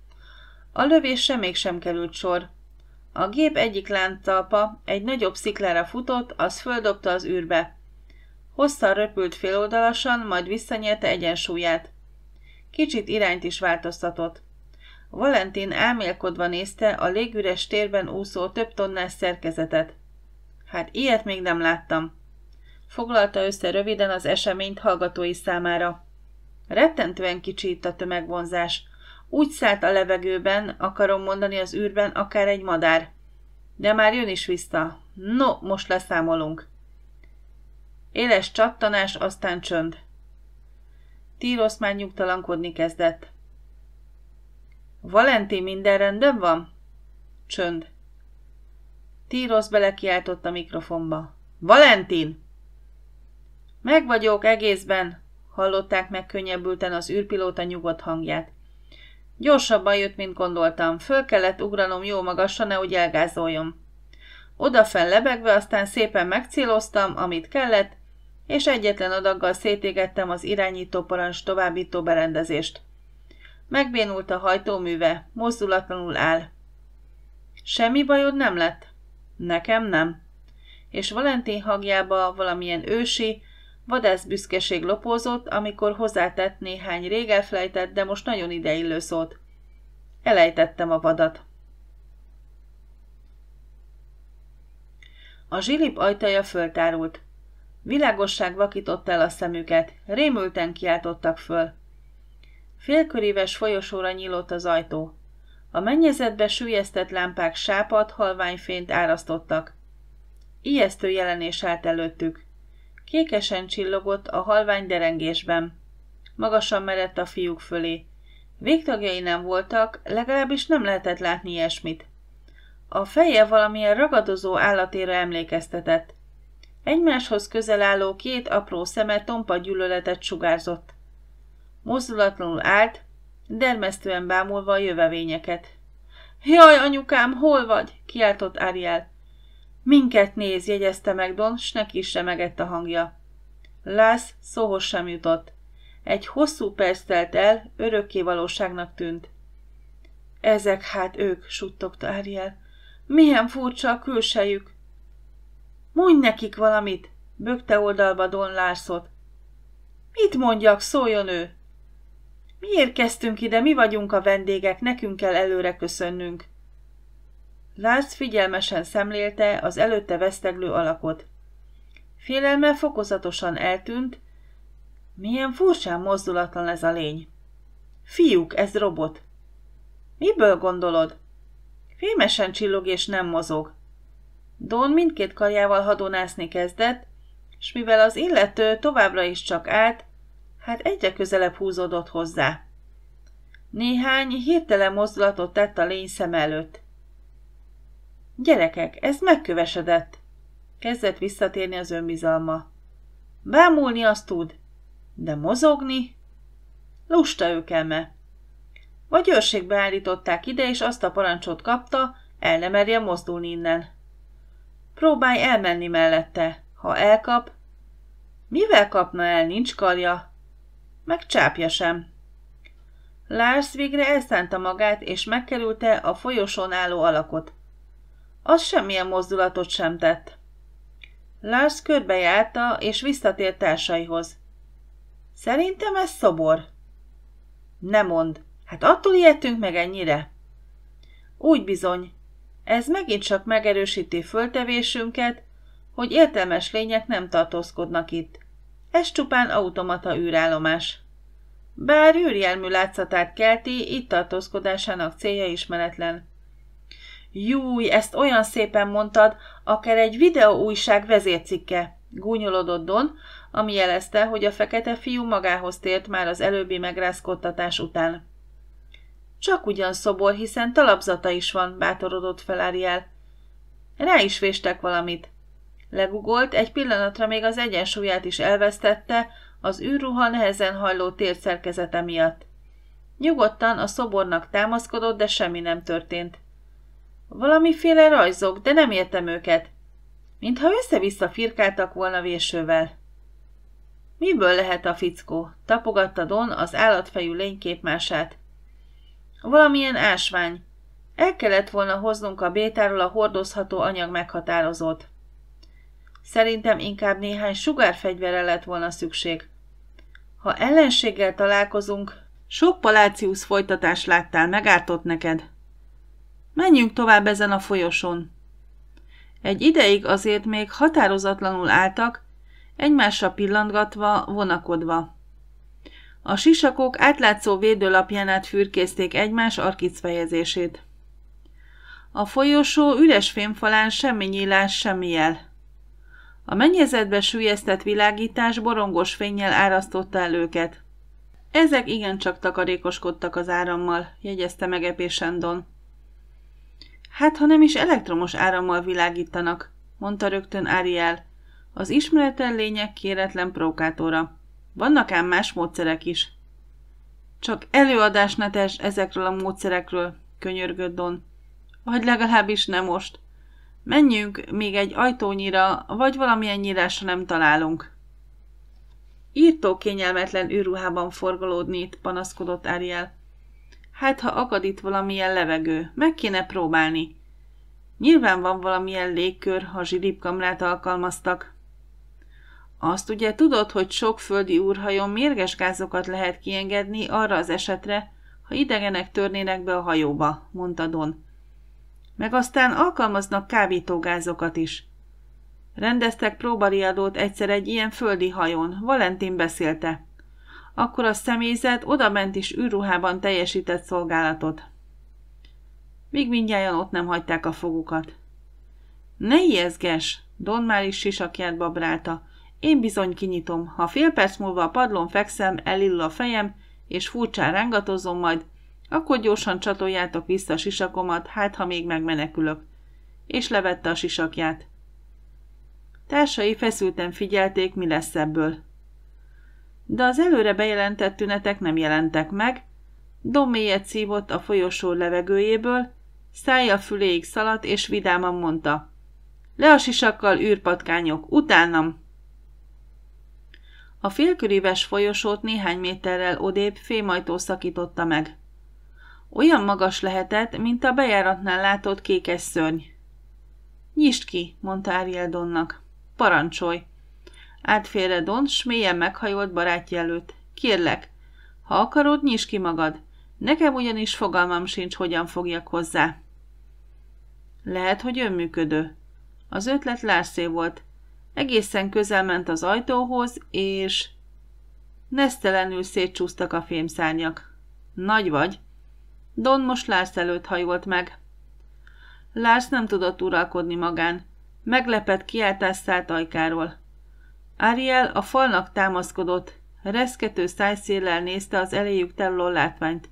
A lövésre mégsem került sor. A gép egyik lánctalpa egy nagyobb sziklára futott, az földobta az űrbe. Hosszan röpült féloldalasan, majd visszanyerte egyensúlyát. Kicsit irányt is változtatott. Valentin álmélkodva nézte a légüres térben úszó több tonnás szerkezetet. Hát ilyet még nem láttam. Foglalta össze röviden az eseményt hallgatói számára. Rettentően kicsi itt a tömegvonzás. Úgy szállt a levegőben, akarom mondani az űrben, akár egy madár. De már jön is vissza. No, most leszámolunk. Éles csattanás, aztán csönd. Tírosz már nyugtalankodni kezdett. Valentin, minden rendben van? Csönd. Tírosz belekiáltott a mikrofonba. Valentin! Meg vagyok egészben, hallották meg könnyebbülten az űrpilóta nyugodt hangját. Gyorsabban jött, mint gondoltam. Föl kellett ugranom jó magasra, nehogy elgázoljon. Odafenn lebegve, aztán szépen megcéloztam, amit kellett, és egyetlen adaggal szétégettem az irányító parancs továbbító berendezést. Megbénult a hajtóműve, mozdulatlanul áll. Semmi bajod nem lett? Nekem nem. És Valentin hangjába valamilyen ősi, vadászbüszkeség lopózott, amikor hozzátett néhány rég elfelejtett, de most nagyon ideillő szót. Elejtettem a vadat. A zsilip ajtaja föltárult. Világosság vakított el a szemüket, rémülten kiáltottak föl. Félköríves folyosóra nyílott az ajtó. A mennyezetbe süllyesztett lámpák sápadt, halványfényt árasztottak. Ijesztő jelenés állt előttük. Kékesen csillogott a halvány derengésben. Magasan merett a fiúk fölé. Végtagjai nem voltak, legalábbis nem lehetett látni ilyesmit. A feje valamilyen ragadozó állatéra emlékeztetett. Egymáshoz közel álló két apró szeme tompa gyűlöletet sugárzott. Mozdulatlanul állt, dermesztően bámulva a jövevényeket. Jaj, anyukám, hol vagy? Kiáltott Ariel. Minket néz, jegyezte meg Don, s neki is remegett a hangja. Lász szóhoz sem jutott. Egy hosszú perc telt el, örökké valóságnak tűnt. Ezek hát ők, suttogta Ariel. Milyen furcsa a külsejük. Mondj nekik valamit, bökte oldalba Don Larszot. Mit mondjak, szóljon ő. Mi érkeztünk ide, mi vagyunk a vendégek, nekünk kell előre köszönnünk. Lars figyelmesen szemlélte az előtte veszteglő alakot. Félelme fokozatosan eltűnt. Milyen furcsán mozdulatlan ez a lény. Fiúk, ez robot. Miből gondolod? Fémesen csillog és nem mozog. Don mindkét karjával hadonászni kezdett, s mivel az illető továbbra is csak állt, hát egyre közelebb húzódott hozzá. Néhány hirtelen mozdulatot tett a lény szem előtt. Gyerekek, ez megkövesedett. Kezdett visszatérni az önbizalma. Bámulni azt tud, de mozogni? Lusta őkelme. Vagy őrségbe állították ide, és azt a parancsot kapta, el nem merje mozdulni innen. Próbálj elmenni mellette. Ha elkap... Mivel kapna el, nincs karja? Meg csápja sem. Lars végre elszánta magát, és megkerülte a folyosón álló alakot. Az semmilyen mozdulatot sem tett. Lars körbejárta, és visszatért társaihoz. Szerintem ez szobor. Ne mondd, hát attól ijedtünk meg ennyire? Úgy bizony. Ez megint csak megerősíti föltevésünket, hogy értelmes lények nem tartózkodnak itt. Ez csupán automata űrállomás. Bár űrjelmű látszatát kelti, itt tartózkodásának célja ismeretlen. Júj, ezt olyan szépen mondtad, akár egy videóújság vezércikke, gúnyolodott Don, ami jelezte, hogy a fekete fiú magához tért már az előbbi megrázkodtatás után. Csak ugyan szobor, hiszen talapzata is van, bátorodott fel Ariel. Rá is véstek valamit. Legugolt, egy pillanatra még az egyensúlyát is elvesztette az űrruha nehezen hajló térszerkezete miatt. Nyugodtan a szobornak támaszkodott, de semmi nem történt. Valamiféle rajzok, de nem értem őket. Mintha össze-vissza firkáltak volna vésővel. Miből lehet a fickó? Tapogatta Don az állatfejű lényképmását. Valamilyen ásvány. El kellett volna hoznunk a bétáról a hordozható anyag meghatározót. Szerintem inkább néhány sugárfegyverre lett volna szükség. Ha ellenséggel találkozunk, sok Palácius folytatást láttál, megártott neked. Menjünk tovább ezen a folyosón. Egy ideig azért még határozatlanul álltak, egymásra pillantgatva, vonakodva. A sisakok átlátszó védőlapján át fürkészték egymás arkicfejezését. A folyosó üres fémfalán semmi nyílás, semmi jel. A mennyezetbe süllyesztett világítás borongos fénnyel árasztotta el őket. Ezek igencsak takarékoskodtak az árammal, jegyezte megepésen Don. Hát, ha nem is elektromos árammal világítanak, mondta rögtön Ariel, az ismeretlen lények kéretlen prókátora. Vannak ám más módszerek is. Csak előadást ne tess ezekről a módszerekről, könyörgött Don. Vagy legalábbis nem most. Menjünk még egy ajtónyira, vagy valamilyen nyírásra nem találunk. Írtó kényelmetlen űrruhában forgolódni itt, panaszkodott Ariel. Hát, ha akad itt valamilyen levegő, meg kéne próbálni. Nyilván van valamilyen légkör, ha zsilipkamrát alkalmaztak. Azt ugye tudod, hogy sok földi űrhajón mérges gázokat lehet kiengedni arra az esetre, ha idegenek törnének be a hajóba, mondta Don. Meg aztán alkalmaznak kábítógázokat is. Rendeztek próbariadót egyszer egy ilyen földi hajón, Valentin beszélte. Akkor a személyzet odament is űrruhában teljesített szolgálatot. Míg mindnyájan ott nem hagyták a fogukat. Ne ijeszges! Don már is sisakját babrálta. Én bizony kinyitom. Ha fél perc múlva a padlón fekszem, elillul a fejem, és furcsán rángatozom majd, akkor gyorsan csatoljátok vissza a sisakomat, hát ha még megmenekülök. És levette a sisakját. Társai feszülten figyelték, mi lesz ebből. De az előre bejelentett tünetek nem jelentek meg. Don mélyet szívott a folyosó levegőjéből, szája füléig szaladt, és vidáman mondta. Le a sisakkal, űrpatkányok, utánam! A félköríves folyosót néhány méterrel odébb fémajtó szakította meg. Olyan magas lehetett, mint a bejáratnál látott kékes szörny. Nyisd ki, mondta Ariel Donnak. Parancsolj! Állt félre Don, s mélyen meghajolt barátja előtt. Kérlek, ha akarod, nyisd ki magad. Nekem ugyanis fogalmam sincs, hogyan fogjak hozzá. Lehet, hogy önműködő. Az ötlet Larszé volt. Egészen közel ment az ajtóhoz, és... nesztelenül szétcsúsztak a fémszárnyak. Nagy vagy. Don most Lars előtt hajolt meg. Lars nem tudott uralkodni magán. Meglepett kiáltás szállt ajkáról. Ariel a falnak támaszkodott, reszkető szájszéllel nézte az eléjük terülő látványt.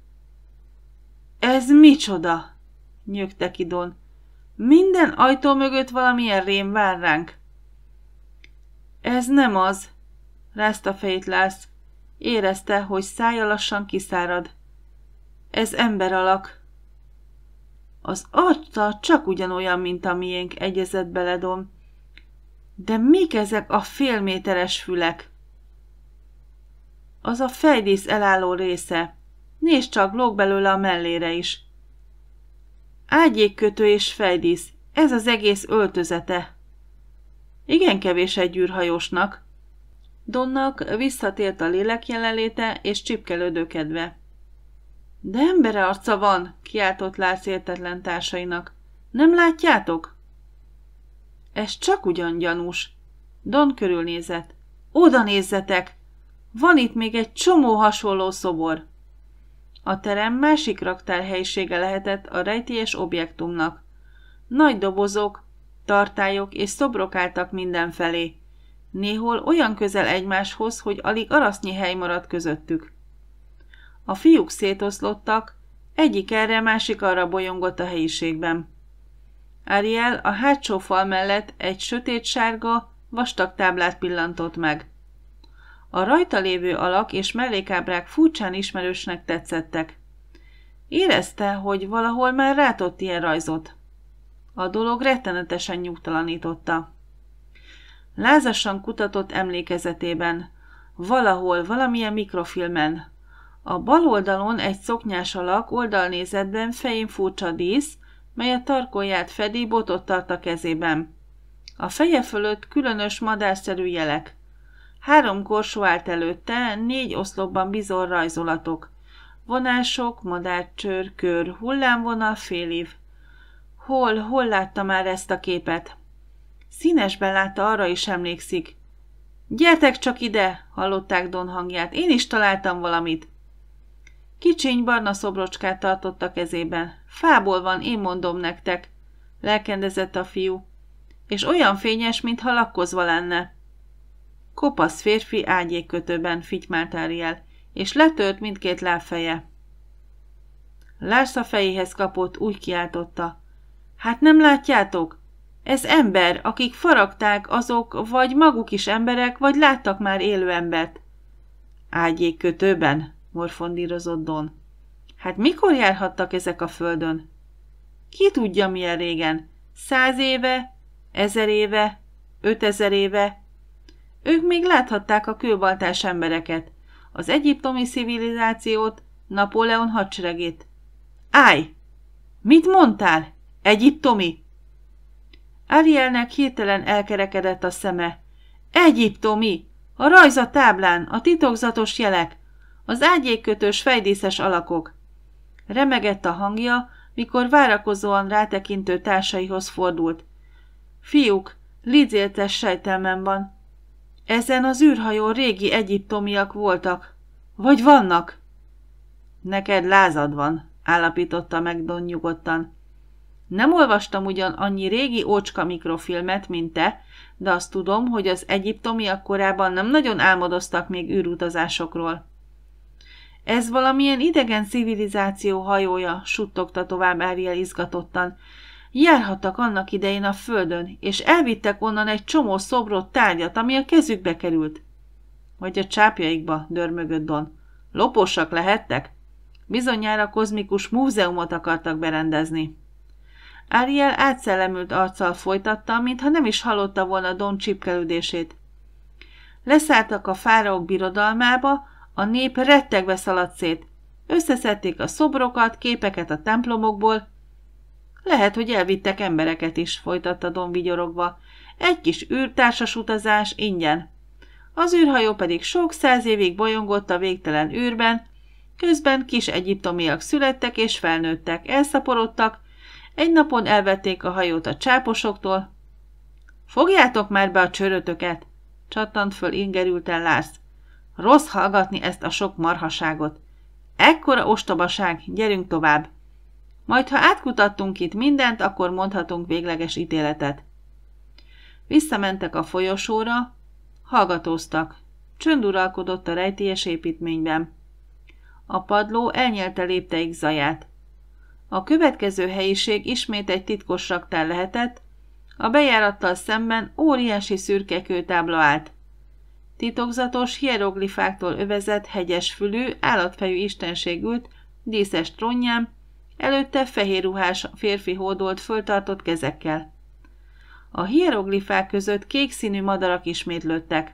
Ez micsoda? Nyögte ki Don. Minden ajtó mögött valamilyen rém vár ránk. Ez nem az, rázta fejét Lars. Érezte, hogy szája lassan kiszárad. Ez ember alak. Az arca csak ugyanolyan, mint a miénk, egyezett bele Don. De mik ezek a félméteres fülek? Az a fejdísz elálló része. Nézd csak, lóg belőle a mellére is. Ágyékkötő és fejdísz. Ez az egész öltözete. Igen kevés egy űrhajósnak. Donnak visszatért a lélek jelenléte és csipkelődő kedve. De embere arca van, kiáltott Lars értetlen társainak. Nem látjátok? Ez csak ugyan gyanús. Don körülnézett. Oda nézzetek! Van itt még egy csomó hasonló szobor. A terem másik raktárhelyisége lehetett a rejtélyes objektumnak. Nagy dobozok, tartályok és szobrok álltak mindenfelé. Néhol olyan közel egymáshoz, hogy alig arasznyi hely maradt közöttük. A fiúk szétoszlottak, egyik erre, másik arra bolyongott a helyiségben. Ariel a hátsó fal mellett egy sötétsárga, vastag táblát pillantott meg. A rajta lévő alak és mellékábrák furcsán ismerősnek tetszettek. Érezte, hogy valahol már látott ilyen rajzot. A dolog rettenetesen nyugtalanította. Lázasan kutatott emlékezetében. Valahol, valamilyen mikrofilmen. A bal oldalon egy szoknyás alak oldalnézetben fején furcsa dísz, mely a tarkóját fedi, botot tart a kezében. A feje fölött különös madárszerű jelek. Három korsó állt előtte, négy oszlopban bizony rajzolatok. Vonások, madárcsőr, kör, hullámvonal, félév. Hol, hol látta már ezt a képet? Színesben látta, arra is emlékszik. Gyertek csak ide, hallották Don hangját, én is találtam valamit. Kicsiny barna szobrocskát tartott a kezében. Fából van, én mondom nektek, lelkendezett a fiú, és olyan fényes, mintha lakkozva lenne. Kopasz férfi ágyékkötőben, fitymált Ariel, és letört mindkét lábfeje. Lars a fejéhez kapott, úgy kiáltotta. Hát nem látjátok? Ez ember, akik faragták, azok vagy maguk is emberek, vagy láttak már élő embert. Ágyékkötőben, morfondírozott Don. Hát mikor járhattak ezek a földön? Ki tudja milyen régen? Száz éve? Ezer éve? Ötezer éve? Ők még láthatták a kőbaltás embereket, az egyiptomi civilizációt, Napóleon hadseregét. Állj! Mit mondtál? Egyiptomi? Arielnek hirtelen elkerekedett a szeme. Egyiptomi! A rajz a táblán, a titokzatos jelek, az ágyékkötős fejdíszes alakok. Remegett a hangja, mikor várakozóan rátekintő társaihoz fordult. Fiúk, lidzéltes sejtelmem van. Ezen az űrhajón régi egyiptomiak voltak. Vagy vannak? Neked lázad van, állapította meg Don nyugodtan. Nem olvastam ugyan annyi régi ócska mikrofilmet, mint te, de azt tudom, hogy az egyiptomiak korában nem nagyon álmodoztak még űrutazásokról. Ez valamilyen idegen civilizáció hajója, suttogta tovább Ariel izgatottan. Járhattak annak idején a földön, és elvittek onnan egy csomó szobrot, tárgyat, ami a kezükbe került. Vagy a csápjaikba, dörmögött Don. Lopósak lehettek? Bizonyára kozmikus múzeumot akartak berendezni. Ariel átszellemült arccal folytatta, mintha nem is hallotta volna Don csipkelődését. Leszálltak a fáraók birodalmába, a nép rettegve szaladt szét. Összeszedték a szobrokat, képeket a templomokból. Lehet, hogy elvittek embereket is, folytatta Don vigyorogva. Egy kis űrtársas utazás ingyen. Az űrhajó pedig sok száz évig bolyongott a végtelen űrben, közben kis egyiptomiak születtek és felnőttek, elszaporodtak, egy napon elvették a hajót a csáposoktól. Fogjátok már be a csörötöket, csattant föl ingerülten Lars. Rossz hallgatni ezt a sok marhaságot. Ekkora ostobaság, gyerünk tovább. Majd, ha átkutattunk itt mindent, akkor mondhatunk végleges ítéletet. Visszamentek a folyosóra, hallgatóztak. Csönd uralkodott a rejtélyes építményben. A padló elnyelte lépteik zaját. A következő helyiség ismét egy titkos raktár lehetett, a bejárattal szemben óriási szürke kőtábla állt. Titokzatos hieroglifáktól övezett hegyes fülű, állatfejű istenség ült, díszes trónján, előtte fehér ruhás férfi hódolt föltartott kezekkel. A hieroglifák között kék színű madarak ismétlődtek.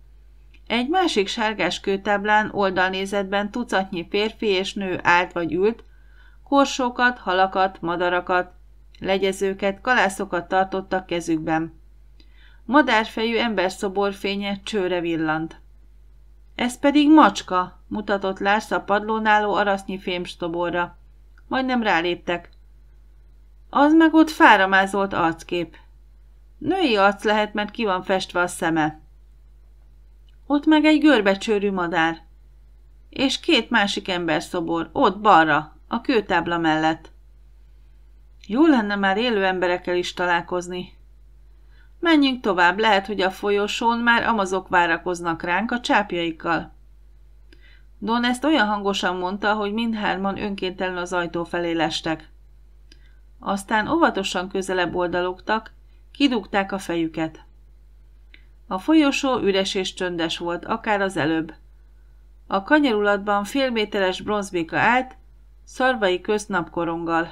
Egy másik sárgás kőtáblán oldalnézetben tucatnyi férfi és nő állt vagy ült, korsókat, halakat, madarakat, legyezőket, kalászokat tartottak kezükben. Madárfejű emberszobor fénye csőre villant. Ez pedig macska, mutatott Lars a padlón álló arasznyi fémstoborra. Majdnem ráléptek. Az meg ott fáramázolt arckép. Női arc lehet, mert ki van festve a szeme. Ott meg egy görbecsőrű madár. És két másik emberszobor, ott balra, a kőtábla mellett. Jó lenne már élő emberekkel is találkozni. Menjünk tovább, lehet, hogy a folyosón már amazok várakoznak ránk a csápjaikkal. Don ezt olyan hangosan mondta, hogy mindhárman önkéntelen az ajtó felé lestek. Aztán óvatosan közelebb oldalogtak, kidugták a fejüket. A folyosó üres és csöndes volt, akár az előbb. A kanyarulatban félméteres bronzbéka állt, szarvai közt napkoronggal.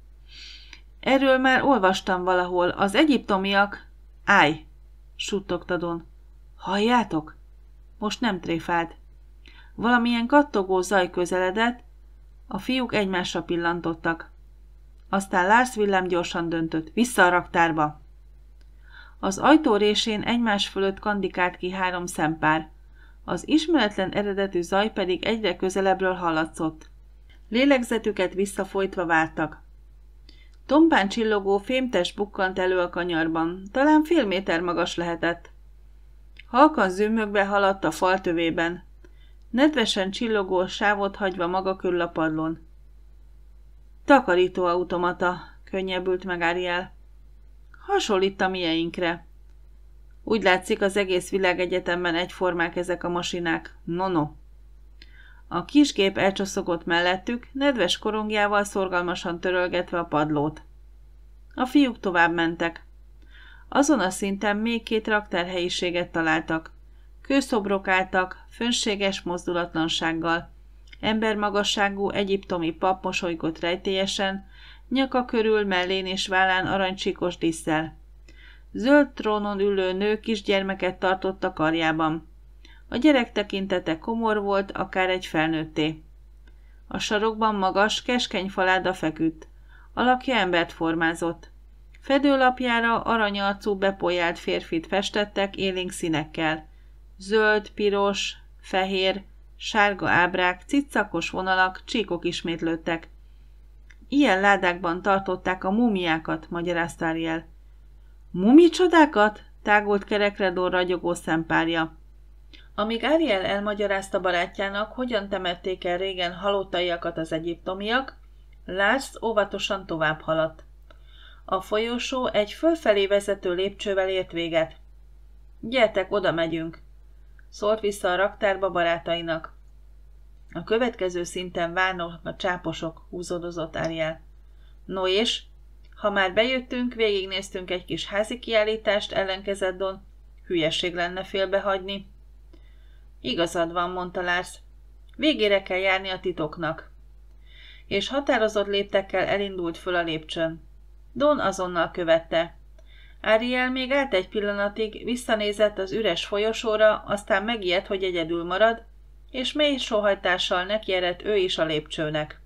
Erről már olvastam valahol, az egyiptomiak... Állj! Suttogta Don. Halljátok? Most nem tréfált. Valamilyen kattogó zaj közeledett, a fiúk egymásra pillantottak. Aztán Lars villámgyorsan döntött, vissza a raktárba. Az ajtó résén egymás fölött kandikált ki három szempár. Az ismeretlen eredetű zaj pedig egyre közelebbről hallatszott. Lélegzetüket visszafolytva vártak. Tompán csillogó fémtest bukkant elő a kanyarban, talán fél méter magas lehetett. Halkan zümmögve haladt a fal tövében, nedvesen csillogó sávot hagyva maga körül a padlón. Takarítóautomata, könnyebbült meg Ariel. Hasonlít a mieinkre. Úgy látszik, az egész világegyetemben egyformák ezek a masinák. No-no. A kisgép elcsoszogott mellettük, nedves korongjával szorgalmasan törölgetve a padlót. A fiúk tovább mentek. Azon a szinten még két raktárhelyiséget találtak. Kőszobrok álltak, fönséges mozdulatlansággal. Embermagasságú egyiptomi pap mosolygott rejtélyesen, nyaka körül, mellén és vállán aranycsíkos dísszel. Zöld trónon ülő nő kisgyermeket tartott a karjában. A gyerek tekintete komor volt, akár egy felnőtté. A sarokban magas, keskeny faláda feküdt. Alakja embert formázott. Fedőlapjára aranyarcú bepolyált férfit festettek élénk színekkel. Zöld, piros, fehér, sárga ábrák, cicakos vonalak, csíkok ismétlődtek. Ilyen ládákban tartották a múmiákat, magyarázta Ariel. Mumicsodákat? Tágult kerekre Don ragyogó szempárja. Amíg Ariel elmagyarázta barátjának, hogyan temették el régen halottaiakat az egyiptomiak, Lars óvatosan tovább haladt. A folyosó egy fölfelé vezető lépcsővel ért véget. Gyertek, oda megyünk, szólt vissza a raktárba barátainak. A következő szinten várnak a csáposok, húzódozott Ariel. No és? Ha már bejöttünk, végignéztünk egy kis házi kiállítást, ellenkezett Don. Hülyeség lenne félbehagyni. Igazad van, mondta Lars. Végére kell járni a titoknak. És határozott léptekkel elindult föl a lépcsőn. Don azonnal követte. Ariel még állt egy pillanatig, visszanézett az üres folyosóra, aztán megijedt, hogy egyedül marad, és mély sóhajtással nekierett ő is a lépcsőnek.